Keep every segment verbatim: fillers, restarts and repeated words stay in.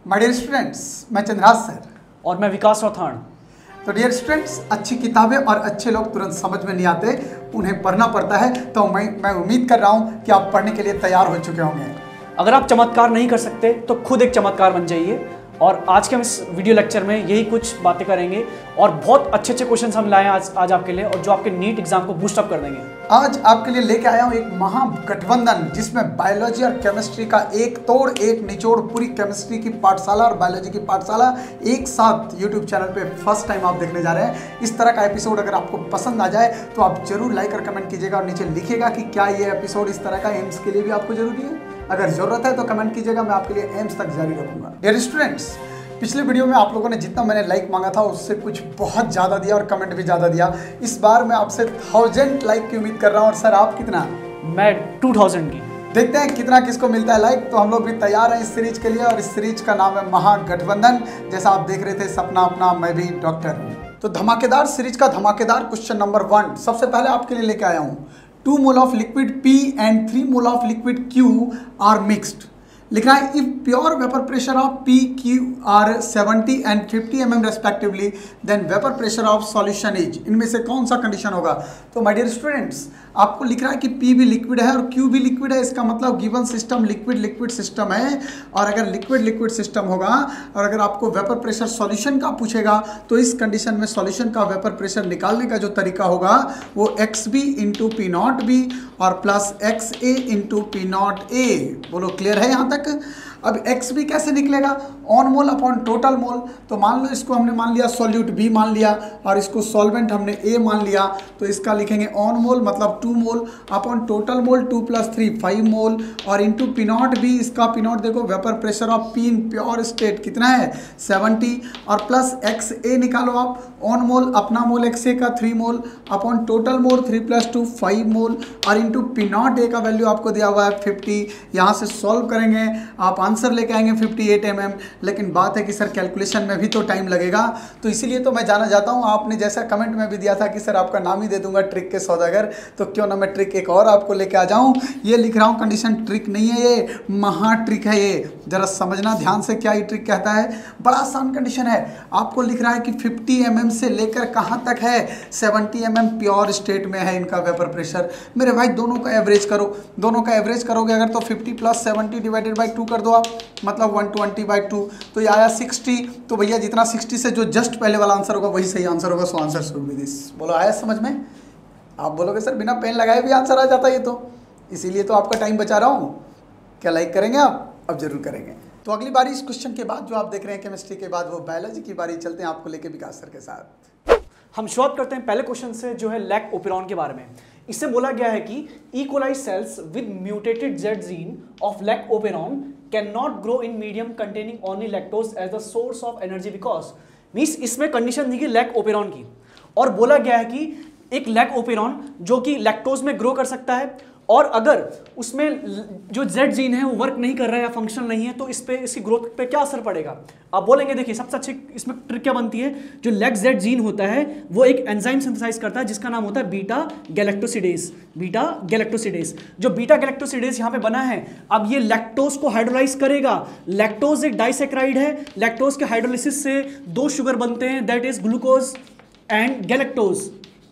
My dear students, मैं Chandra's sir और मैं विकास रौथाण। तो डियर स्टूडेंट्स, अच्छी किताबें और अच्छे लोग तुरंत समझ में नहीं आते, उन्हें पढ़ना पड़ता है। तो मैं मैं उम्मीद कर रहा हूँ कि आप पढ़ने के लिए तैयार हो चुके होंगे। अगर आप चमत्कार नहीं कर सकते तो खुद एक चमत्कार बन जाइए। और आज के हम इस वीडियो लेक्चर में यही कुछ बातें करेंगे और बहुत अच्छे अच्छे क्वेश्चंस हम लाए हैं आज आज आपके लिए, और जो आपके नीट एग्जाम को बूस्ट अप कर देंगे। आज आपके लिए लेके आया हूँ एक महागठबंधन, जिसमें बायोलॉजी और केमिस्ट्री का एक तोड़ एक निचोड़, पूरी केमिस्ट्री की पाठशाला और बायोलॉजी की पाठशाला एक साथ यूट्यूब चैनल पे फर्स्ट टाइम आप देखने जा रहे हैं। इस तरह का एपिसोड अगर आपको पसंद आ जाए तो आप जरूर लाइक और कमेंट कीजिएगा और नीचे लिखिएगा कि क्या ये एपिसोड इस तरह का एम्स के लिए भी आपको जरूरी है। अगर जरूरत है तो कमेंट कीजिएगा, मैं आपके लिए एम्स तक जारी रखूंगा। डियर स्टूडेंट्स, पिछले वीडियो में आप लोगों ने जितना मैंने लाइक मांगा था उससे कुछ बहुत ज़्यादा दिया और कमेंट भी ज़्यादा दिया। इस बार मैं आपसे थाउजेंड लाइक की उम्मीद कर रहा हूँ। और सर आप कितना? मैं टू थाउजेंड की। देखते हैं कितना किसको मिलता है लाइक। तो हम लोग भी तैयार हैं इस सीरीज के लिए, और इस सीरीज का नाम है महागठबंधन। जैसा आप देख रहे थे, सपना अपना, मैं भी डॉक्टर हूँ। तो धमाकेदार सीरीज का धमाकेदार क्वेश्चन नंबर वन सबसे पहले आपके लिए लेके आया हूँ। Two mole of liquid P and three mole of liquid Q are mixed. लिखना है if pure vapour pressure of P Q are seventy and fifty m m respectively, then vapour pressure of solution is. इनमें से कौन सा condition होगा? तो my dear students, आपको लिख रहा है कि P भी लिक्विड है और Q भी लिक्विड है। इसका मतलब given system liquid liquid system है। और अगर लिक्विड लिक्विड सिस्टम होगा और अगर आपको वेपर प्रेशर सॉल्यूशन का पूछेगा तो इस कंडीशन में सॉल्यूशन का वेपर प्रेशर निकालने का जो तरीका होगा वो X B into P naught B और plus X A into P naught A. बोलो क्लियर है यहाँ तक? अब एक्स बी कैसे निकलेगा? On mole upon total mole. तो मान लो इसको हमने मान लिया सॉल्यूट बी मान लिया और इसको सॉल्वेंट हमने ए मान लिया, तो इसका लिखेंगे ऑन मोल मतलब two mole upon total mole two plus three five mole और इंटू पी नॉट बी। इसका पी नॉट देखो, vapour pressure of P in pure state कितना है? सेवेंटी और प्लस एक्स ए निकालो आप, ऑन मोल अपना मोल एक्स ए का three mole upon total mole three plus two five mole और इंटू पी नॉट ए का वैल्यू आपको दिया हुआ है फिफ्टी। यहाँ से सॉल्व करेंगे आप आंसर लेके आएंगे फिफ्टी एट एम एम। लेकिन बात है कि सर कैलकुलेशन में भी तो टाइम लगेगा, तो इसीलिए तो मैं जाना चाहता हूँ। आपने जैसा कमेंट में भी दिया था कि सर आपका नाम ही दे दूंगा ट्रिक के सौदागर, तो क्यों ना मैं ट्रिक एक और आपको लेके आ जाऊँ। ये लिख रहा हूँ कंडीशन ट्रिक नहीं है, ये महा ट्रिक है। ये जरा समझना ध्यान से क्या ये ट्रिक कहता है। बड़ा आसान कंडीशन है। आपको लिख रहा है कि फिफ्टी एम एम से लेकर कहाँ तक है? Seventy m m pure state में है इनका वेपर प्रेशर। मेरे भाई दोनों का एवरेज करो, दोनों का एवरेज करोगे अगर तो fifty plus seventy divided by two कर दो आप, मतलब वन ट्वेंटी बाई टू, तो ये आया सिक्सटी। तो भैया जितना सिक्सटी से जो जस्ट पहले वाला आंसर होगा वही सही आंसर होगा। So answer should be this. बोलो आया समझ में? आप बोलोगे सर बिना पेन लगाए भी आंसर आ जाता है ये तो, इसीलिए तो आपका टाइम बचा रहा हूँ। क्या लाइक करेंगे आप? अब जरूर करेंगे। तो अगली बारी इस क्वेश्चन के बाद जो आप देख रहे हैं केमिस्ट्री के बाद, वो बायोलॉजी की बारी। चलते हैं आपको लेके विकास सर के साथ। हम शुरुआत करते हैं पहले क्वेश्चन से, जो है लैक ओपेरॉन के बारे में। इससे बोला गया है कि E coli cells with mutated Z gene of lac operon can not grow in medium containing only lactose as the source of energy because. Means इसमें कंडीशन दी गई लैक ओपेरॉन की, और बोला गया है कि एक लैक ओपेरॉन जो कि लैक्टोज में ग्रो कर सकता है, और अगर उसमें जो जेड जीन है वो वर्क नहीं कर रहा है या फंक्शनल नहीं है, तो इस पे इसकी ग्रोथ पे क्या असर पड़ेगा? आप बोलेंगे देखिए सबसे अच्छी इसमें ट्रिक क्या बनती है। जो लैक जेड जीन होता है वो एक एंजाइम सिंथेसाइज करता है जिसका नाम होता है बीटा गैलेक्टोसिडेज। बीटा गैलेक्टोसिडेज जो बीटा गैलेक्टोसिडेज यहाँ पे बना है, अब ये लैक्टोज को हाइड्रोलाइज करेगा। लैक्टोज एक डाइसेक्राइड है, लैक्टोज के हाइड्रोलिसिस से दो शुगर बनते हैं, that is glucose and galactose.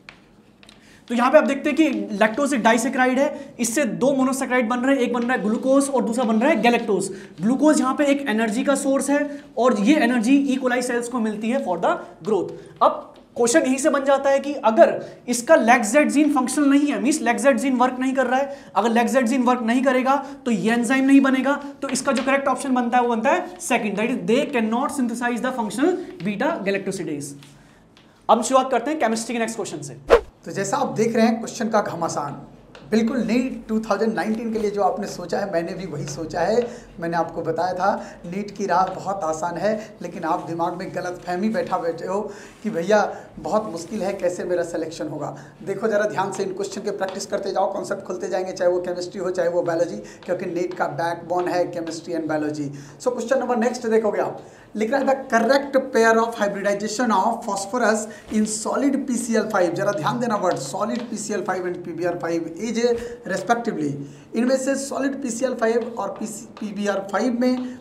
तो यहां पे आप देखते हैं कि लैक्टोज एक डाइसेक्राइड है, इससे दो मोनोसेक्राइड बन रहे हैं, एक बन रहा है ग्लूकोज और दूसरा बन रहा है गैलेक्टोज। ग्लूकोज यहां पे एक एनर्जी का सोर्स है और ये एनर्जी ई कोलाई सेल्स को मिलती है फॉर द ग्रोथ। अब क्वेश्चन यहीं से बन जाता है कि अगर इसका लैक्जेड जीन फंक्शनल नहीं है, मींस लैक्जेड जीन वर्क नहीं कर रहा है, अगर लैक्जेड जीन वर्क नहीं करेगा तो ये एंजाइम नहीं बनेगा, तो इसका जो करेक्ट ऑप्शन बनता है वो बनता है second, that is they can not synthesize the functional beta galactosidase. अब शुरुआत करते हैं केमिस्ट्री के नेक्स्ट क्वेश्चन से। तो जैसा आप देख रहे हैं क्वेश्चन का घमासान, बिल्कुल नीट टू थाउजेंड नाइनटीन के लिए जो आपने सोचा है मैंने भी वही सोचा है। मैंने आपको बताया था नीट की राह बहुत आसान है, लेकिन आप दिमाग में गलत फहमी बैठा बैठे हो कि भैया बहुत मुश्किल है, कैसे मेरा सिलेक्शन होगा। देखो जरा ध्यान से इन क्वेश्चन के प्रैक्टिस करते जाओ, कॉन्सेप्ट खुलते जाएंगे, चाहे वो केमिस्ट्री हो चाहे वो बायोलॉजी, क्योंकि नीट का बैकबोन है chemistry and biology. So question number next देखोगे आप, लिख रहा है the correct pair of hybridization of phosphorus in solid P C L five. जरा ध्यान देना word solid P C L five and P B R five is respectively. इनमें से solid P C L five और P B R five में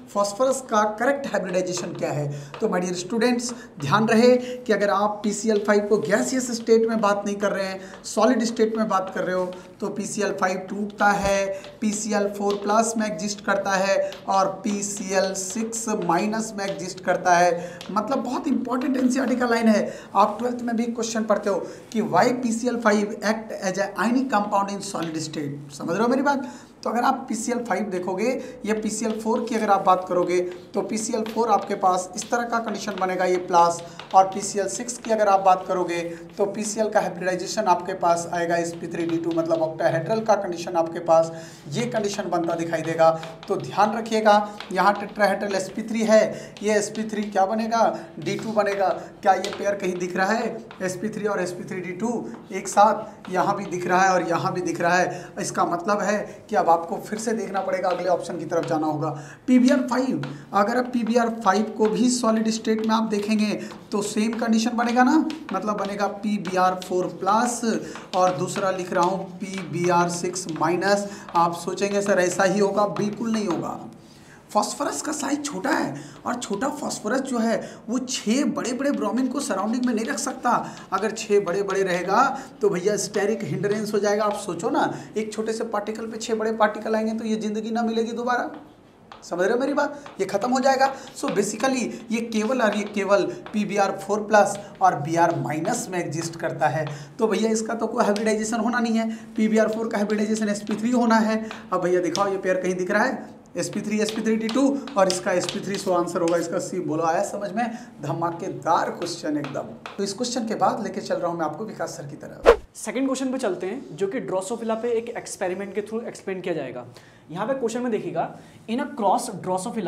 phosphorus का correct hybridization क्या है। तो माय डियर स्टूडेंट्स, ध्यान रहे कि अगर आप पी सी एल फाइव को गैसियस स्टेट में बात नहीं कर रहे हैं, सॉलिड स्टेट में बात कर रहे हो, तो पी सी एल फाइव टूटता है, P C L four plus में एग्जिस्ट करता है और P C L six minus में एग्जिस्ट करता है। मतलब बहुत इंपॉर्टेंट एनसीईआरटी का लाइन है। आप ट्वेल्थ में भी क्वेश्चन पढ़ते हो कि why P C L five act as a ionic compound in solid state. समझ रहे हो मेरी बात। तो अगर आप पी सी एल फाइव देखोगे या पी सी एल फोर की अगर आप बात करोगे तो पी सी एल फोर आपके पास इस तरह का कंडीशन बनेगा, ये प्लस, और पी सी एल सिक्स की अगर आप बात करोगे तो पी सी एल का हाइब्रिडाइजेशन आपके पास आएगा S P three D two, मतलब ऑक्टाहेड्रल का कंडीशन आपके पास ये कंडीशन बनता दिखाई देगा। तो ध्यान रखिएगा, यहाँ टेट्राहेड्रल एस पी थ्री है, ये एस पी थ्री क्या बनेगा, डी टू बनेगा। क्या ये पेयर कहीं दिख रहा है, एस पी थ्री और S P three D two एक साथ? यहाँ भी दिख रहा है और यहाँ भी दिख रहा है। इसका मतलब है कि अब आपको फिर से देखना पड़ेगा, अगले ऑप्शन की तरफ जाना होगा। पी बी आर फाइव, अगर आप पी बी आर फाइव को भी सॉलिड स्टेट में आप देखेंगे तो सेम कंडीशन बनेगा ना, मतलब बनेगा P B R four plus और दूसरा लिख रहा हूँ P B R six minus. आप सोचेंगे सर ऐसा ही होगा, बिल्कुल नहीं होगा। फॉस्फोरस का साइज छोटा है और छोटा फॉस्फोरस जो है वो छः बड़े बड़े ब्रोमीन को सराउंडिंग में नहीं रख सकता। अगर छः बड़े बड़े रहेगा तो भैया स्टेरिक हिंड्रेंस हो जाएगा। आप सोचो ना, एक छोटे से पार्टिकल पे छः बड़े पार्टिकल आएंगे तो ये ज़िंदगी ना मिलेगी दोबारा। समझ रहे हो मेरी बात, ये खत्म हो जाएगा। सो so बेसिकली ये केवल और ये केवल P B R four plus और बी आर माइनस में एग्जिस्ट करता है। तो भैया इसका तो कोई हाइब्रिडाइजेशन होना नहीं है। पी बी आर फोर का हाइब्रिडाइजेशन एस पी थ्री होना है। अब भैया दिखाओ, ये पेयर कहीं दिख रहा है, S P three S P three D two और इसका S P three, so answer होगा इसका सी। बोलो आया समझ में? धमाकेदार क्वेश्चन एकदम। तो इस क्वेश्चन के बाद लेके चल रहा हूं मैं आपको विकास सर की तरफ। सेकंड क्वेश्चन पे चलते हैं, जो कि ड्रोसोफिला पे एक एक्सपेरिमेंट के थ्रू एक्सप्लेन किया जाएगा। यहाँ पे क्वेश्चन में देखिएगा, in a cross drosophila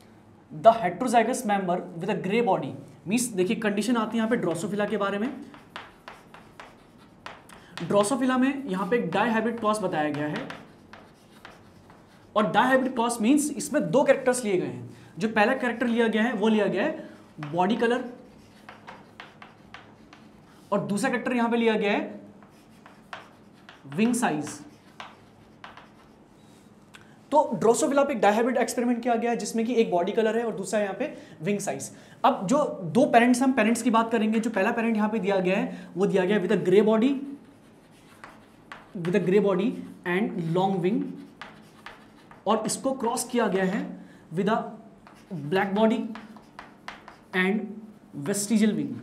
the heterozygous member with a grey body, means देखिए कंडीशन आती है यहाँ पे ड्रोसोफिला के बारे में। ड्रोसोफिला में यहाँ पे एक डाइहाइब्रिड क्रॉस बताया गया है और डाइहाइब्रिड क्रॉस मीन्स इसमें दो कैरेक्टर्स लिए गए हैं। जो पहला कैरेक्टर लिया गया है वो लिया गया है बॉडी कलर और दूसरा कैरेक्टर यहां पे लिया गया है विंग साइज। तो ड्रोसोफिला पे एक डाइहाइब्रिड एक्सपेरिमेंट किया गया है जिसमें कि एक बॉडी कलर है और दूसरा यहां पे विंग साइज। अब जो दो पेरेंट्स, हम पेरेंट्स की बात करेंगे। जो पहला पेरेंट यहां पे दिया गया है वो दिया गया है with a grey body with a grey body and long wing, और इसको क्रॉस किया गया है with a black body and vestigial wing.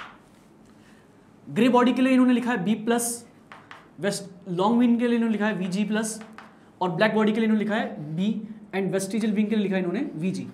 Grey body के लिए इन्होंने लिखा है B plus, vest long wing के लिए इन्होंने लिखा है वी जी प्लस, और ब्लैक बॉडी के लिए इन्होंने लिखा है बी, एंड वेस्टिजियल विंग के लिए लिखा है इन्होंने वी जी।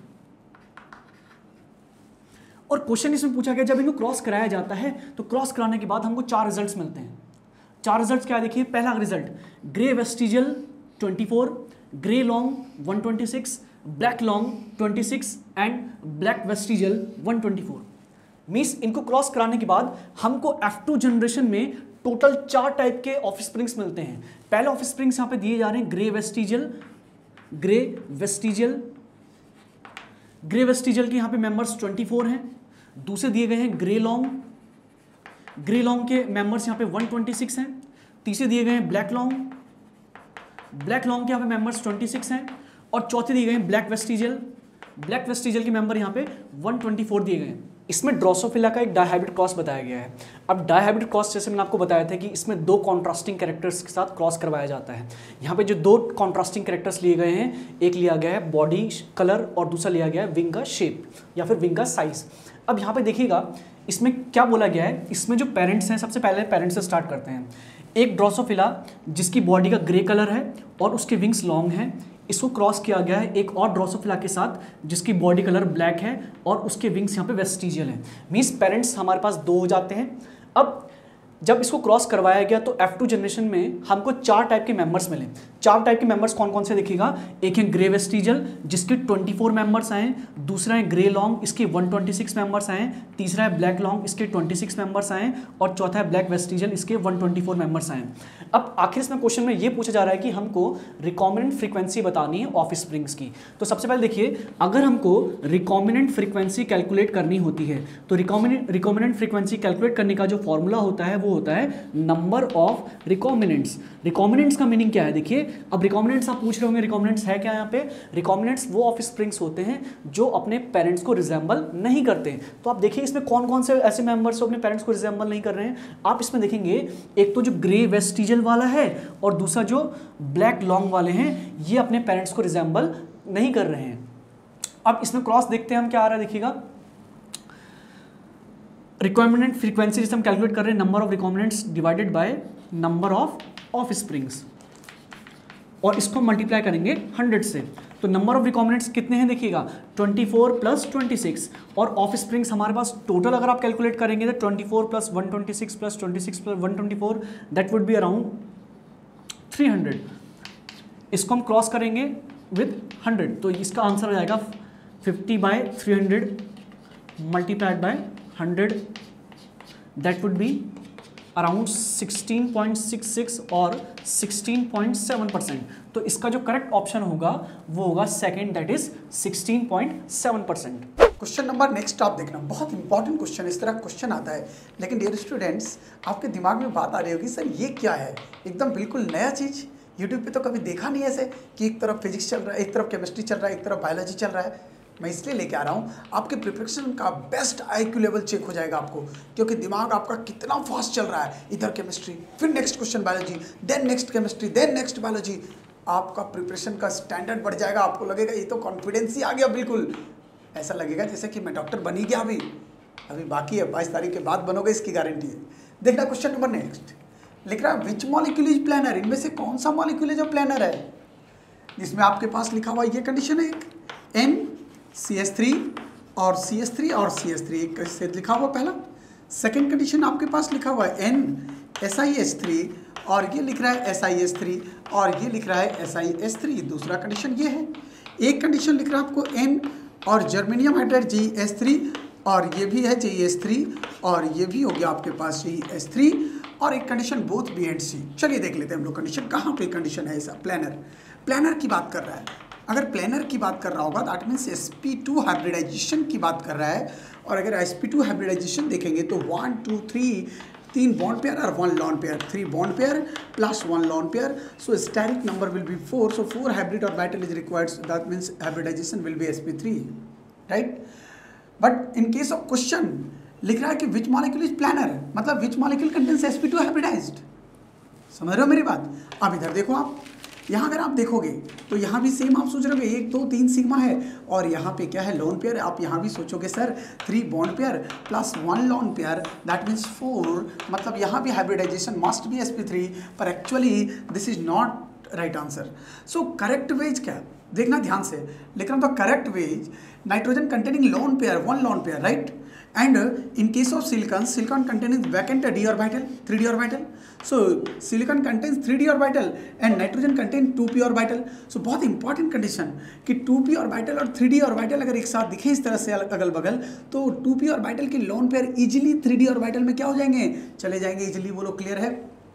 और क्वेश्चन इसमें पूछा गया, जब इनको क्रॉस कराया जाता है तो क्रॉस कराने के बाद हमको चार रिजल्ट्स मिलते हैं। चार रिजल्ट्स क्या देखिए, पहला result grey vestigial twenty four, grey long one twenty six, black long twenty six and black vestigial one twenty four. Means इनको क्रॉस कराने के बाद हमको एफ टू जनरेशन में टोटल चार टाइप के ऑफ स्प्रिंग्स मिलते हैं। पहले ऑफ स्प्रिंग्स यहाँ पे दिए जा रहे हैं grey vestigial, grey vestigial, grey vestigial के यहाँ पे मेंबर्स ट्वेंटी फोर हैं। दूसरे दिए गए हैं ग्रे लॉन्ग, ग्रे लॉन्ग के मेंबर्स यहाँ पे वन ट्वेंटी सिक्स हैं। तीसरे दिए गए हैं ब्लैक लॉन्ग, ब्लैक लॉन्ग के यहाँ पे मेंबर्स ट्वेंटी सिक्स हैं। और चौथे दिए गए हैं ब्लैक वेस्टिजियल, ब्लैक वेस्टिजियल के मेंबर यहाँ पे वन ट्वेंटी फोर दिए गए हैं। इसमें ड्रोसोफिला का एक डाइहाइब्रिड क्रॉस बताया गया है। अब डाइहाइब्रिड क्रॉस जैसे मैंने आपको बताया था कि इसमें दो कॉन्ट्रास्टिंग कैरेक्टर्स के साथ क्रॉस करवाया जाता है। यहाँ पे जो दो कॉन्ट्रास्टिंग कैरेक्टर्स लिए गए हैं, एक लिया गया है बॉडी कलर और दूसरा लिया गया है विंग का शेप या फिर विंग का साइज। अब यहाँ पे देखिएगा इसमें क्या बोला गया है। इसमें जो पेरेंट्स हैं, सबसे पहले पेरेंट्स से स्टार्ट करते हैं। एक ड्रोसोफिला जिसकी बॉडी का ग्रे कलर है और उसके विंग्स लॉन्ग हैं, इसको क्रॉस किया गया है एक और ड्रोसोफिला के साथ जिसकी बॉडी कलर ब्लैक है और उसके विंग्स यहाँ पे वेस्टिजियल हैं। मीन्स पेरेंट्स हमारे पास दो हो जाते हैं। अब जब इसको क्रॉस करवाया गया तो एफ टू जनरेशन में हमको चार टाइप के मेंबर्स मिले। चार टाइप के मेंबर्स कौन कौन से देखिएगा, एक है ग्रे वेस्टिजियल जिसके ट्वेंटी फोर मेंबर्स आए, दूसरा है ग्रे लॉन्ग इसके वन ट्वेंटी सिक्स मेंबर्स आए, तीसरा है ब्लैक लॉन्ग इसके ट्वेंटी सिक्स मेंबर्स आए और चौथा है ब्लैक वेस्टिजियल इसके वन ट्वेंटी फोर मेंबर्स आए। अब आखिर इसमें क्वेश्चन में ये पूछा जा रहा है कि हमको रिकॉम्बिनेंट फ्रीक्वेंसी बतानी है ऑफ स्प्रिंग्स की। तो सबसे पहले देखिए, अगर हमको रिकॉम्बिनेंट फ्रीक्वेंसी कैलकुलेट करनी होती है तो रिकॉम्बिनेंट रिकॉम्बिनेंट फ्रीक्वेंसी कैलकुलेट करने का जो फॉर्मूला होता है वो होता है नंबर ऑफ रिकॉम्बिनेंट्स। रिकॉम्बिनेंट्स का मीनिंग क्या है, देखिए अब रिकॉम्बिनेंट्स आप पूछ रहे होंगे रिकॉम्बिनेंट्स है क्या यहाँ पे। रिकॉम्बिनेंट्स वो ऑफ स्प्रिंग्स होते हैं जो अपने पेरेंट्स को रिजेंबल नहीं करते। तो आप देखिए इसमें कौन कौन से ऐसे मेंबर्स अपने पेरेंट्स को रिजेंबल नहीं कर रहे हैं। आप इसमें देखेंगे एक तो जो ग्रे वेस्टिजल वाला है और दूसरा जो ब्लैक लॉन्ग वाले हैं, ये अपने पेरेंट्स को रिजेंबल नहीं कर रहे हैं। अब इसमें क्रॉस देखते हैं हम क्या आ रहा है, देखिएगा रिकॉम्बिनेंट फ्रीक्वेंसी जिसे हम कैलकुलेट कर रहे हैं number of recombinants divided by number of offsprings, और इसको मल्टीप्लाई करेंगे हंड्रेड से। तो नंबर ऑफ रिकॉम्बिनेंट्स कितने हैं देखिएगा twenty four plus twenty six, और ऑफ स्प्रिंग्स हमारे पास टोटल अगर आप कैलकुलेट करेंगे तो twenty four plus one twenty six plus twenty six plus one twenty four that would be around three hundred. इसको हम क्रॉस करेंगे विद हंड्रेड, तो इसका आंसर हो जाएगा fifty by three hundred multiplied by hundred, that would be around sixteen point six six और sixteen point seven percent. तो इसका जो करेक्ट ऑप्शन होगा वो होगा second, that is sixteen point seven percent. Question number next आप देखना, बहुत इंपॉर्टेंट क्वेश्चन, इस तरह क्वेश्चन आता है। लेकिन डियर स्टूडेंट्स, आपके दिमाग में बात आ रही होगी सर ये क्या है, एकदम बिल्कुल नया चीज़, यूट्यूब पे तो कभी देखा नहीं ऐसे कि एक तरफ फिजिक्स चल रहा है, एक तरफ केमिस्ट्री चल रहा है, एक तरफ बायोलॉजी चल रहा है। मैं इसलिए लेके आ रहा हूँ, आपके प्रिपरेशन का बेस्ट आईक्यू लेवल चेक हो जाएगा आपको, क्योंकि दिमाग आपका कितना फास्ट चल रहा है। इधर केमिस्ट्री, फिर next question biology, then next chemistry, then next biology. आपका प्रिपरेशन का स्टैंडर्ड बढ़ जाएगा, आपको लगेगा ये तो कॉन्फिडेंस ही आ गया, बिल्कुल ऐसा लगेगा जैसे कि मैं डॉक्टर बन ही गया। अभी अभी बाकी है, बाईस तारीख के बाद बनोगे, इसकी गारंटी है। देखना क्वेश्चन नंबर नेक्स्ट लिख रहा है विच मॉलिक्यूल इज प्लानर, इनमें से कौन सा मॉलिक्यूल है जो प्लानर है, जिसमें आपके पास लिखा हुआ ये कंडीशन है, एक एन सी एस थ्री और सी एस थ्री और सी एस थ्री, एक से लिखा हुआ पहला। सेकेंड कंडीशन आपके पास लिखा हुआ है N S I S three और ये लिख रहा है एस आई एस थ्री और ये लिख रहा है एस आई एस थ्री, दूसरा कंडीशन ये है। एक कंडीशन लिख रहा है आपको एन और germanium hydride G S three और ये भी है जी एस थ्री और ये भी हो गया आपके पास जी एस थ्री, और एक condition both B and C. चलिए देख लेते हैं हम लोग कंडीशन, कहाँ पे कंडीशन है ऐसा। प्लानर प्लानर की बात कर रहा है, अगर प्लानर की बात कर रहा होगा that means S P two hybridization की बात कर रहा है। और अगर एस पी टू हाइब्रिडाइजेशन देखेंगे तो वन टू थ्री तीन बॉन्ड पेयर और one lone pair, three bond pair plus one lone pair, so steric number will be four, so four hybrid orbital is required, that means hybridization will be S P three, right. But in case of question लिख रहा है कि which molecule is planar, मतलब which molecule contains S P two hybridized. समझ रहे हो मेरी बात। अब इधर देखो आप, यहाँ अगर आप देखोगे तो यहाँ भी सेम आप सोच रहे हो एक दो तीन सिग्मा है और यहाँ पे क्या है लोन पेयर। आप यहाँ भी सोचोगे sir three bond pair plus one lone pair that means four, मतलब यहाँ भी hybridization must be S P three, पर actually this is not right answer. So correct ways क्या देखना ध्यान से, लेकिन तो correct ways nitrogen containing lone pair, one lone pair, right. And uh, in case of silicon, silicon contains vacant d orbital, three d orbital. So silicon contains three d orbital and nitrogen contains two p orbital. So बहुत important condition कि two p orbital और three d orbital अगर एक साथ दिखे इस तरह से अगल बगल, तो two p orbital के lone pair easily three d orbital में क्या हो जाएंगे, चले जाएंगे easily, वो लोग क्लियर है।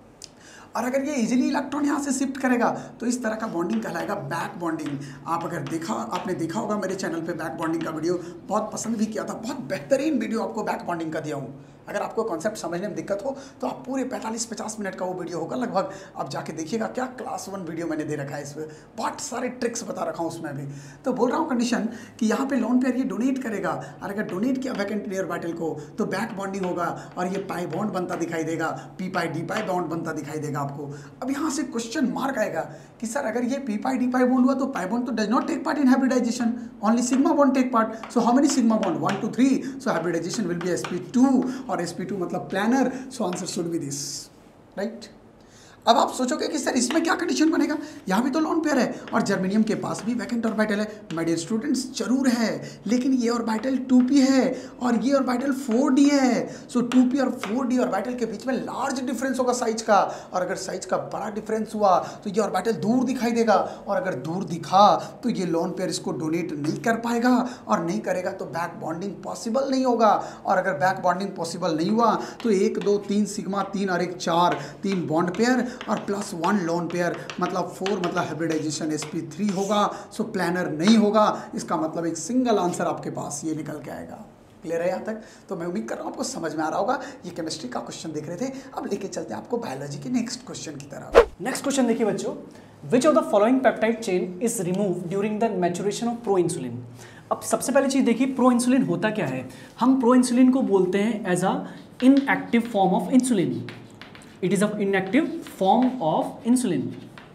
और अगर ये इजीली इलेक्ट्रॉन यहाँ से शिफ्ट करेगा तो इस तरह का बॉन्डिंग कहलाएगा बैक बॉन्डिंग। आप अगर देखा आपने देखा होगा मेरे चैनल पे बैक बॉन्डिंग का वीडियो, बहुत पसंद भी किया था, बहुत बेहतरीन वीडियो आपको बैक बॉन्डिंग का दिया हूँ। अगर आपको कॉन्सेप्ट समझने में दिक्कत हो तो आप पूरे पैंतालीस पचास मिनट का वो वीडियो होगा लगभग, आप जाके देखिएगा, क्या क्लास वन वीडियो मैंने दे रखा है, इसमें बहुत सारे ट्रिक्स बता रखा हूँ उसमें भी। तो बोल रहा हूँ कंडीशन कि यहाँ पे लोन पेयर ये डोनेट करेगा, और अगर डोनेट किया वैकेंट डी ऑर्बिटल को तो बैक बॉन्डिंग होगा और ये पाई बॉन्ड बनता दिखाई देगा, P pi D pi bond बनता दिखाई देगा आपको। अब यहाँ से क्वेश्चन मार्क आएगा कि सर अगर ये P pi D pi bond हुआ तो पाई बॉन्ड तो does not take part in hybridization, only sigma bond take part. So how many sigma bond, one two three, so hybridization will be S P two और S P two मतलब planar, so answer should be this, right. अब आप सोचोगे कि sir इसमें क्या condition बनेगा, यहाँ भी तो लोन पेयर है और जर्मेनियम के पास भी वैकेंट ऑर्बिटल है। माय डियर स्टूडेंट्स जरूर है, लेकिन ये ऑर्बिटल टू पी है और ये ऑर्बिटल फोर डी है। सो टू पी और फोर डी ऑर्बिटल के बीच में लार्ज डिफरेंस होगा साइज का, और अगर साइज का बड़ा डिफरेंस हुआ तो ये ऑर्बिटल दूर दिखाई देगा, और अगर दूर दिखा तो ये लोन पेयर इसको डोनेट नहीं कर पाएगा, और नहीं करेगा तो बैक बॉन्डिंग पॉसिबल नहीं होगा। और अगर बैक बॉन्डिंग पॉसिबल नहीं हुआ तो एक दो तीन सिग्मा, तीन और एक चार, तीन बॉन्ड पेयर और प्लस वन लोन पेयर, मतलब फोर, मतलब हाइब्रिडाइजेशन एस पी थ्री होगा। सो प्लानर नहीं होगा, इसका मतलब एक सिंगल आंसर आपके पास ये निकल के आएगा। क्लियर है यहाँ तक? तो मैं उम्मीद कर रहा हूँ आपको समझ में आ रहा होगा। ये केमिस्ट्री का क्वेश्चन देख रहे थे, अब लेके चलते हैं आपको बायोलॉजी के नेक्स्ट क्वेश्चन की तरफ। नेक्स्ट क्वेश्चन देखिए बच्चों, which of the following peptide chain is remove during the maturation of proinsulin. अब सबसे पहली चीज देखिए, प्रो इंसुलिन होता क्या है। हम प्रो इंसुलिन को बोलते हैं as a inactive form of insulin. It is a inactive form of insulin.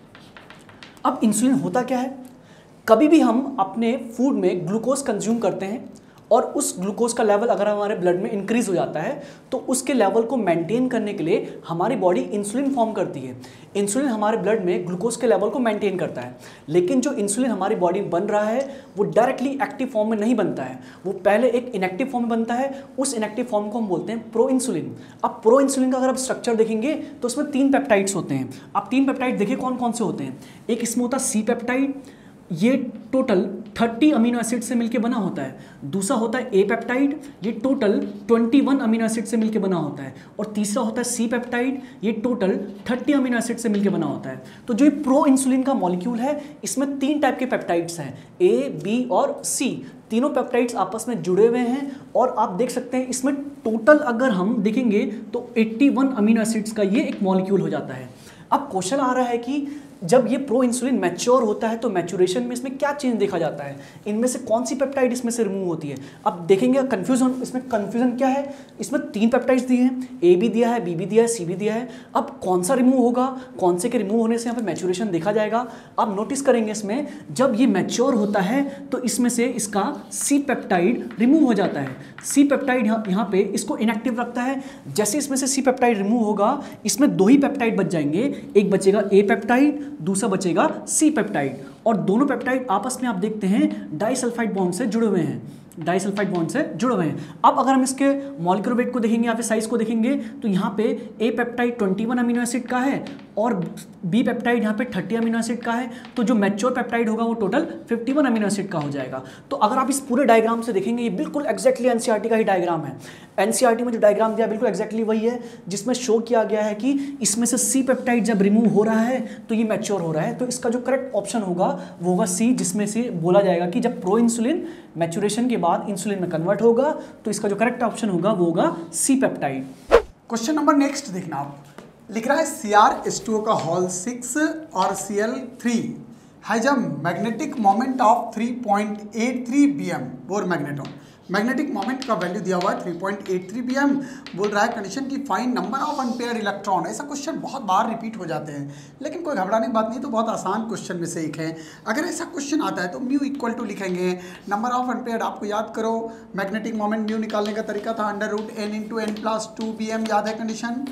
अब इंसुलिन होता क्या है, कभी भी हम अपने फूड में ग्लूकोज कंज्यूम करते हैं और उस ग्लूकोज का लेवल अगर हमारे ब्लड में इंक्रीज हो जाता है तो उसके लेवल को मेंटेन करने के लिए हमारी बॉडी इंसुलिन फॉर्म करती है। इंसुलिन हमारे ब्लड में ग्लूकोज के लेवल को मेंटेन करता है, लेकिन जो इंसुलिन हमारी बॉडी में बन रहा है वो डायरेक्टली एक्टिव फॉर्म में नहीं बनता है, वो पहले एक इनएक्टिव फॉर्म में बनता है। उस इनएक्टिव फॉर्म को हम बोलते हैं प्रो इंसुलिन। अब प्रो इंसुलिन का अगर आप स्ट्रक्चर देखेंगे तो उसमें तीन पेप्टाइड्स होते हैं। अब तीन पेप्टाइड देखिए कौन कौन से होते हैं। एक इसमें होता है सी पेप्टाइड, ये टोटल तीस अमीनो एसिड से मिलकर बना होता है। दूसरा होता है ए पेप्टाइड, ये टोटल इक्कीस अमीनो एसिड से मिलकर बना होता है। और तीसरा होता है सी पेप्टाइड, ये टोटल तीस अमीनो एसिड से मिलकर बना होता है। तो जो ये प्रो इंसुलिन का मॉलिक्यूल है इसमें तीन टाइप के पेप्टाइड्स हैं, ए, बी और सी। तीनों पेप्टाइड्स आपस में जुड़े हुए हैं और आप देख सकते हैं इसमें टोटल अगर हम देखेंगे तो इक्यासी अमीनो एसिड्स का ये एक मॉलिक्यूल हो जाता है। अब क्वेश्चन आ रहा है कि जब ये प्रो इंसुलिन मैच्योर होता है तो मैच्योरेशन में इसमें क्या चेंज देखा जाता है, इनमें से कौन सी पेप्टाइड इसमें से रिमूव होती है। अब देखेंगे कंफ्यूजन, इसमें कंफ्यूजन क्या है, इसमें तीन पेप्टाइड्स दिए हैं, ए भी दिया है, बी भी दिया है, सी भी दिया है। अब कौन सा रिमूव होगा, कौन से के रिमूव होने से यहाँ पे मैच्योरेशन देखा जाएगा। आप नोटिस करेंगे इसमें जब ये मैच्योर होता है तो इसमें से इसका सी पेप्टाइड रिमूव हो जाता है। सी पेप्टाइड यहाँ पे इसको इनएक्टिव रखता है। जैसे इसमें से सी पेप्टाइड रिमूव होगा इसमें दो ही पेप्टाइड बच जाएंगे, एक बचेगा ए पेप्टाइड, दूसरा बचेगा सी पेप्टाइड। और दोनों पेप्टाइड आपस में आप देखते हैं डाइसल्फाइड बॉन्ड से जुड़े हुए हैं, डाइसल्फाइड बॉन्ड से जुड़े हुए हैं। अब अगर हम इसके मॉलिक्यूलर वेट को देखेंगे या फिर साइज को देखेंगे तो यहाँ पे ए पेप्टाइड इक्कीस अमीनो एसिड का है और बी पेप्टाइड यहाँ पे तीस अमीनो एसिड का है। तो जो मैच्योर पेप्टाइड होगा वो टोटल इक्यावन अमीनो एसिड का हो जाएगा। तो अगर आप इस पूरे डायग्राम से देखेंगे ये बिल्कुल एक्जैक्टली एनसीईआरटी का ही डायग्राम है। एनसीईआरटी में जो डायग्राम दिया बिल्कुल एक्जैक्टली वही है जिसमें शो किया गया है कि इसमें से सी पेप्टाइड जब रिमूव हो रहा है तो ये मैच्योर हो रहा है। तो इसका जो करेक्ट ऑप्शन होगा वो होगा सी, जिसमें से बोला जाएगा कि जब प्रो इंसुलिन मैच्योरेशन के बाद इंसुलिन में कन्वर्ट होगा तो इसका जो करेक्ट ऑप्शन होगा वो होगा C peptide. Question number next देखना, आप लिख रहा है C R H two O का हॉल सिक्स और C L three has a magnetic moment of three point eight three B M Bohr magneton. Magnetic moment का वैल्यू दिया हुआ है three point eight three B एम। बोल रहा है कंडीशन की find number of unpair electron. ऐसा क्वेश्चन बहुत बार रिपीट हो जाते हैं लेकिन कोई घबराने की बात नहीं, तो बहुत आसान क्वेश्चन में से एक है। अगर ऐसा क्वेश्चन आता है तो म्यू इक्वल टू लिखेंगे नंबर ऑफ अनपेयर। आपको याद करो मैग्नेटिक मोमेंट म्यू निकालने का तरीका था under root N into N plus two B M. याद है कंडीशन,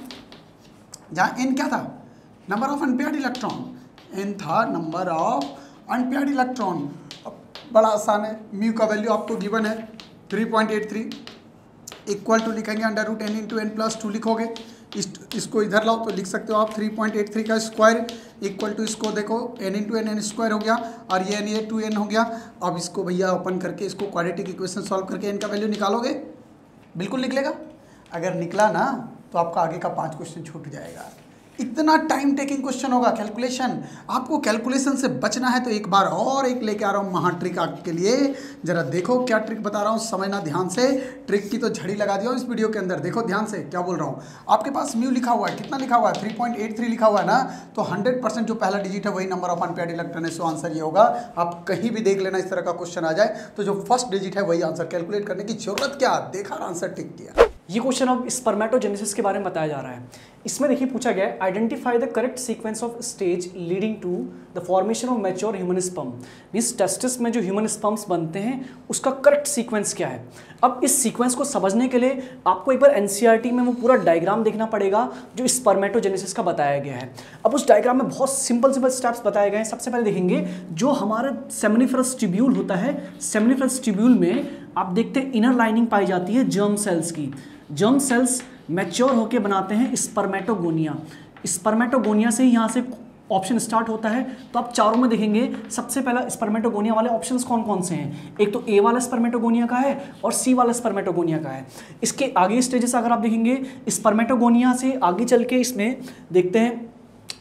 जहाँ एन क्या था, number of unpaired electron, N था नंबर ऑफ अनपेयर्ड इलेक्ट्रॉन। बड़ा आसान है, म्यू का वैल्यू आपको गिवन है three point eight three, equal to लिखेंगे under root N into N plus two लिखोगे, इस इसको इधर लाओ तो लिख सकते हो आप थ्री पॉइंट एट थ्री का स्क्वायर इक्वल टू इसको देखो N into N N square हो गया और ये एन ये टू एन हो गया। अब इसको भैया ओपन करके इसको क्वाड्रेटिक इक्वेशन सॉल्व करके एन का वैल्यू निकालोगे, बिल्कुल निकलेगा। अगर निकला ना तो आपका आगे का पाँच क्वेश्चन छूट जाएगा। इतना टाइम टेकिंग क्वेश्चन होगा कैलकुलेशन। आपको कैलकुलेशन से बचना है तो एक बार और एक लेके आ रहा हूँ महा ट्रिक आपके लिए। जरा देखो क्या ट्रिक बता रहा हूँ, समझना ध्यान से। ट्रिक की तो झड़ी लगा दिया इस वीडियो के अंदर, देखो ध्यान से क्या बोल रहा हूँ। आपके पास म्यू लिखा हुआ है, कितना लिखा हुआ है थ्री पॉइंट एट थ्री लिखा हुआ है ना, तो हंड्रेड परसेंट जो पहला डिजिट है वही नंबर ऑफ अनपेयर्ड इलेक्ट्रॉन है। सो आंसर ये होगा। आप कहीं भी देख लेना इस तरह का क्वेश्चन आ जाए तो जो फर्स्ट डिजिट है वही आंसर। कैलकुलेट करने की जरूरत क्या, देखा और आंसर टिक किया। ये क्वेश्चन अब स्पर्मेटोजेनेसिस के बारे में बताया जा रहा है। इसमें देखिए पूछा गया है identify the correct sequence of stage leading to the formation of mature human sperm. Means testis में जो ह्यूमन स्पर्म्स बनते हैं उसका करेक्ट सीक्वेंस क्या है। अब इस सीक्वेंस को समझने के लिए आपको एक बार एनसीईआरटी में वो पूरा डायग्राम देखना पड़ेगा जो स्पर्मेटोजेनेसिस का बताया गया है। अब उस डायग्राम में बहुत सिंपल सिंपल स्टेप्स बताए गए हैं। सबसे पहले देखेंगे जो हमारा सेमिनिफरस ट्यूब्यूल होता है, सेमिनिफरस ट्यूब्यूल में आप देखते हैं इनर लाइनिंग पाई जाती है जर्म सेल्स की। जर्म सेल्स मैच्योर होकर बनाते हैं स्पर्मेटोगोनिया। स्पर्मेटोगोनिया से ही यहाँ से ऑप्शन स्टार्ट होता है। तो आप चारों में देखेंगे सबसे पहला स्पर्मेटोगोनिया वाले ऑप्शंस कौन कौन से हैं। एक तो ए वाला स्पर्मेटोगोनिया का है और सी वाला स्पर्मेटोगोनिया का है। इसके आगे स्टेजेस अगर आप देखेंगे स्पर्मेटोगोनिया से आगे चल के इसमें देखते हैं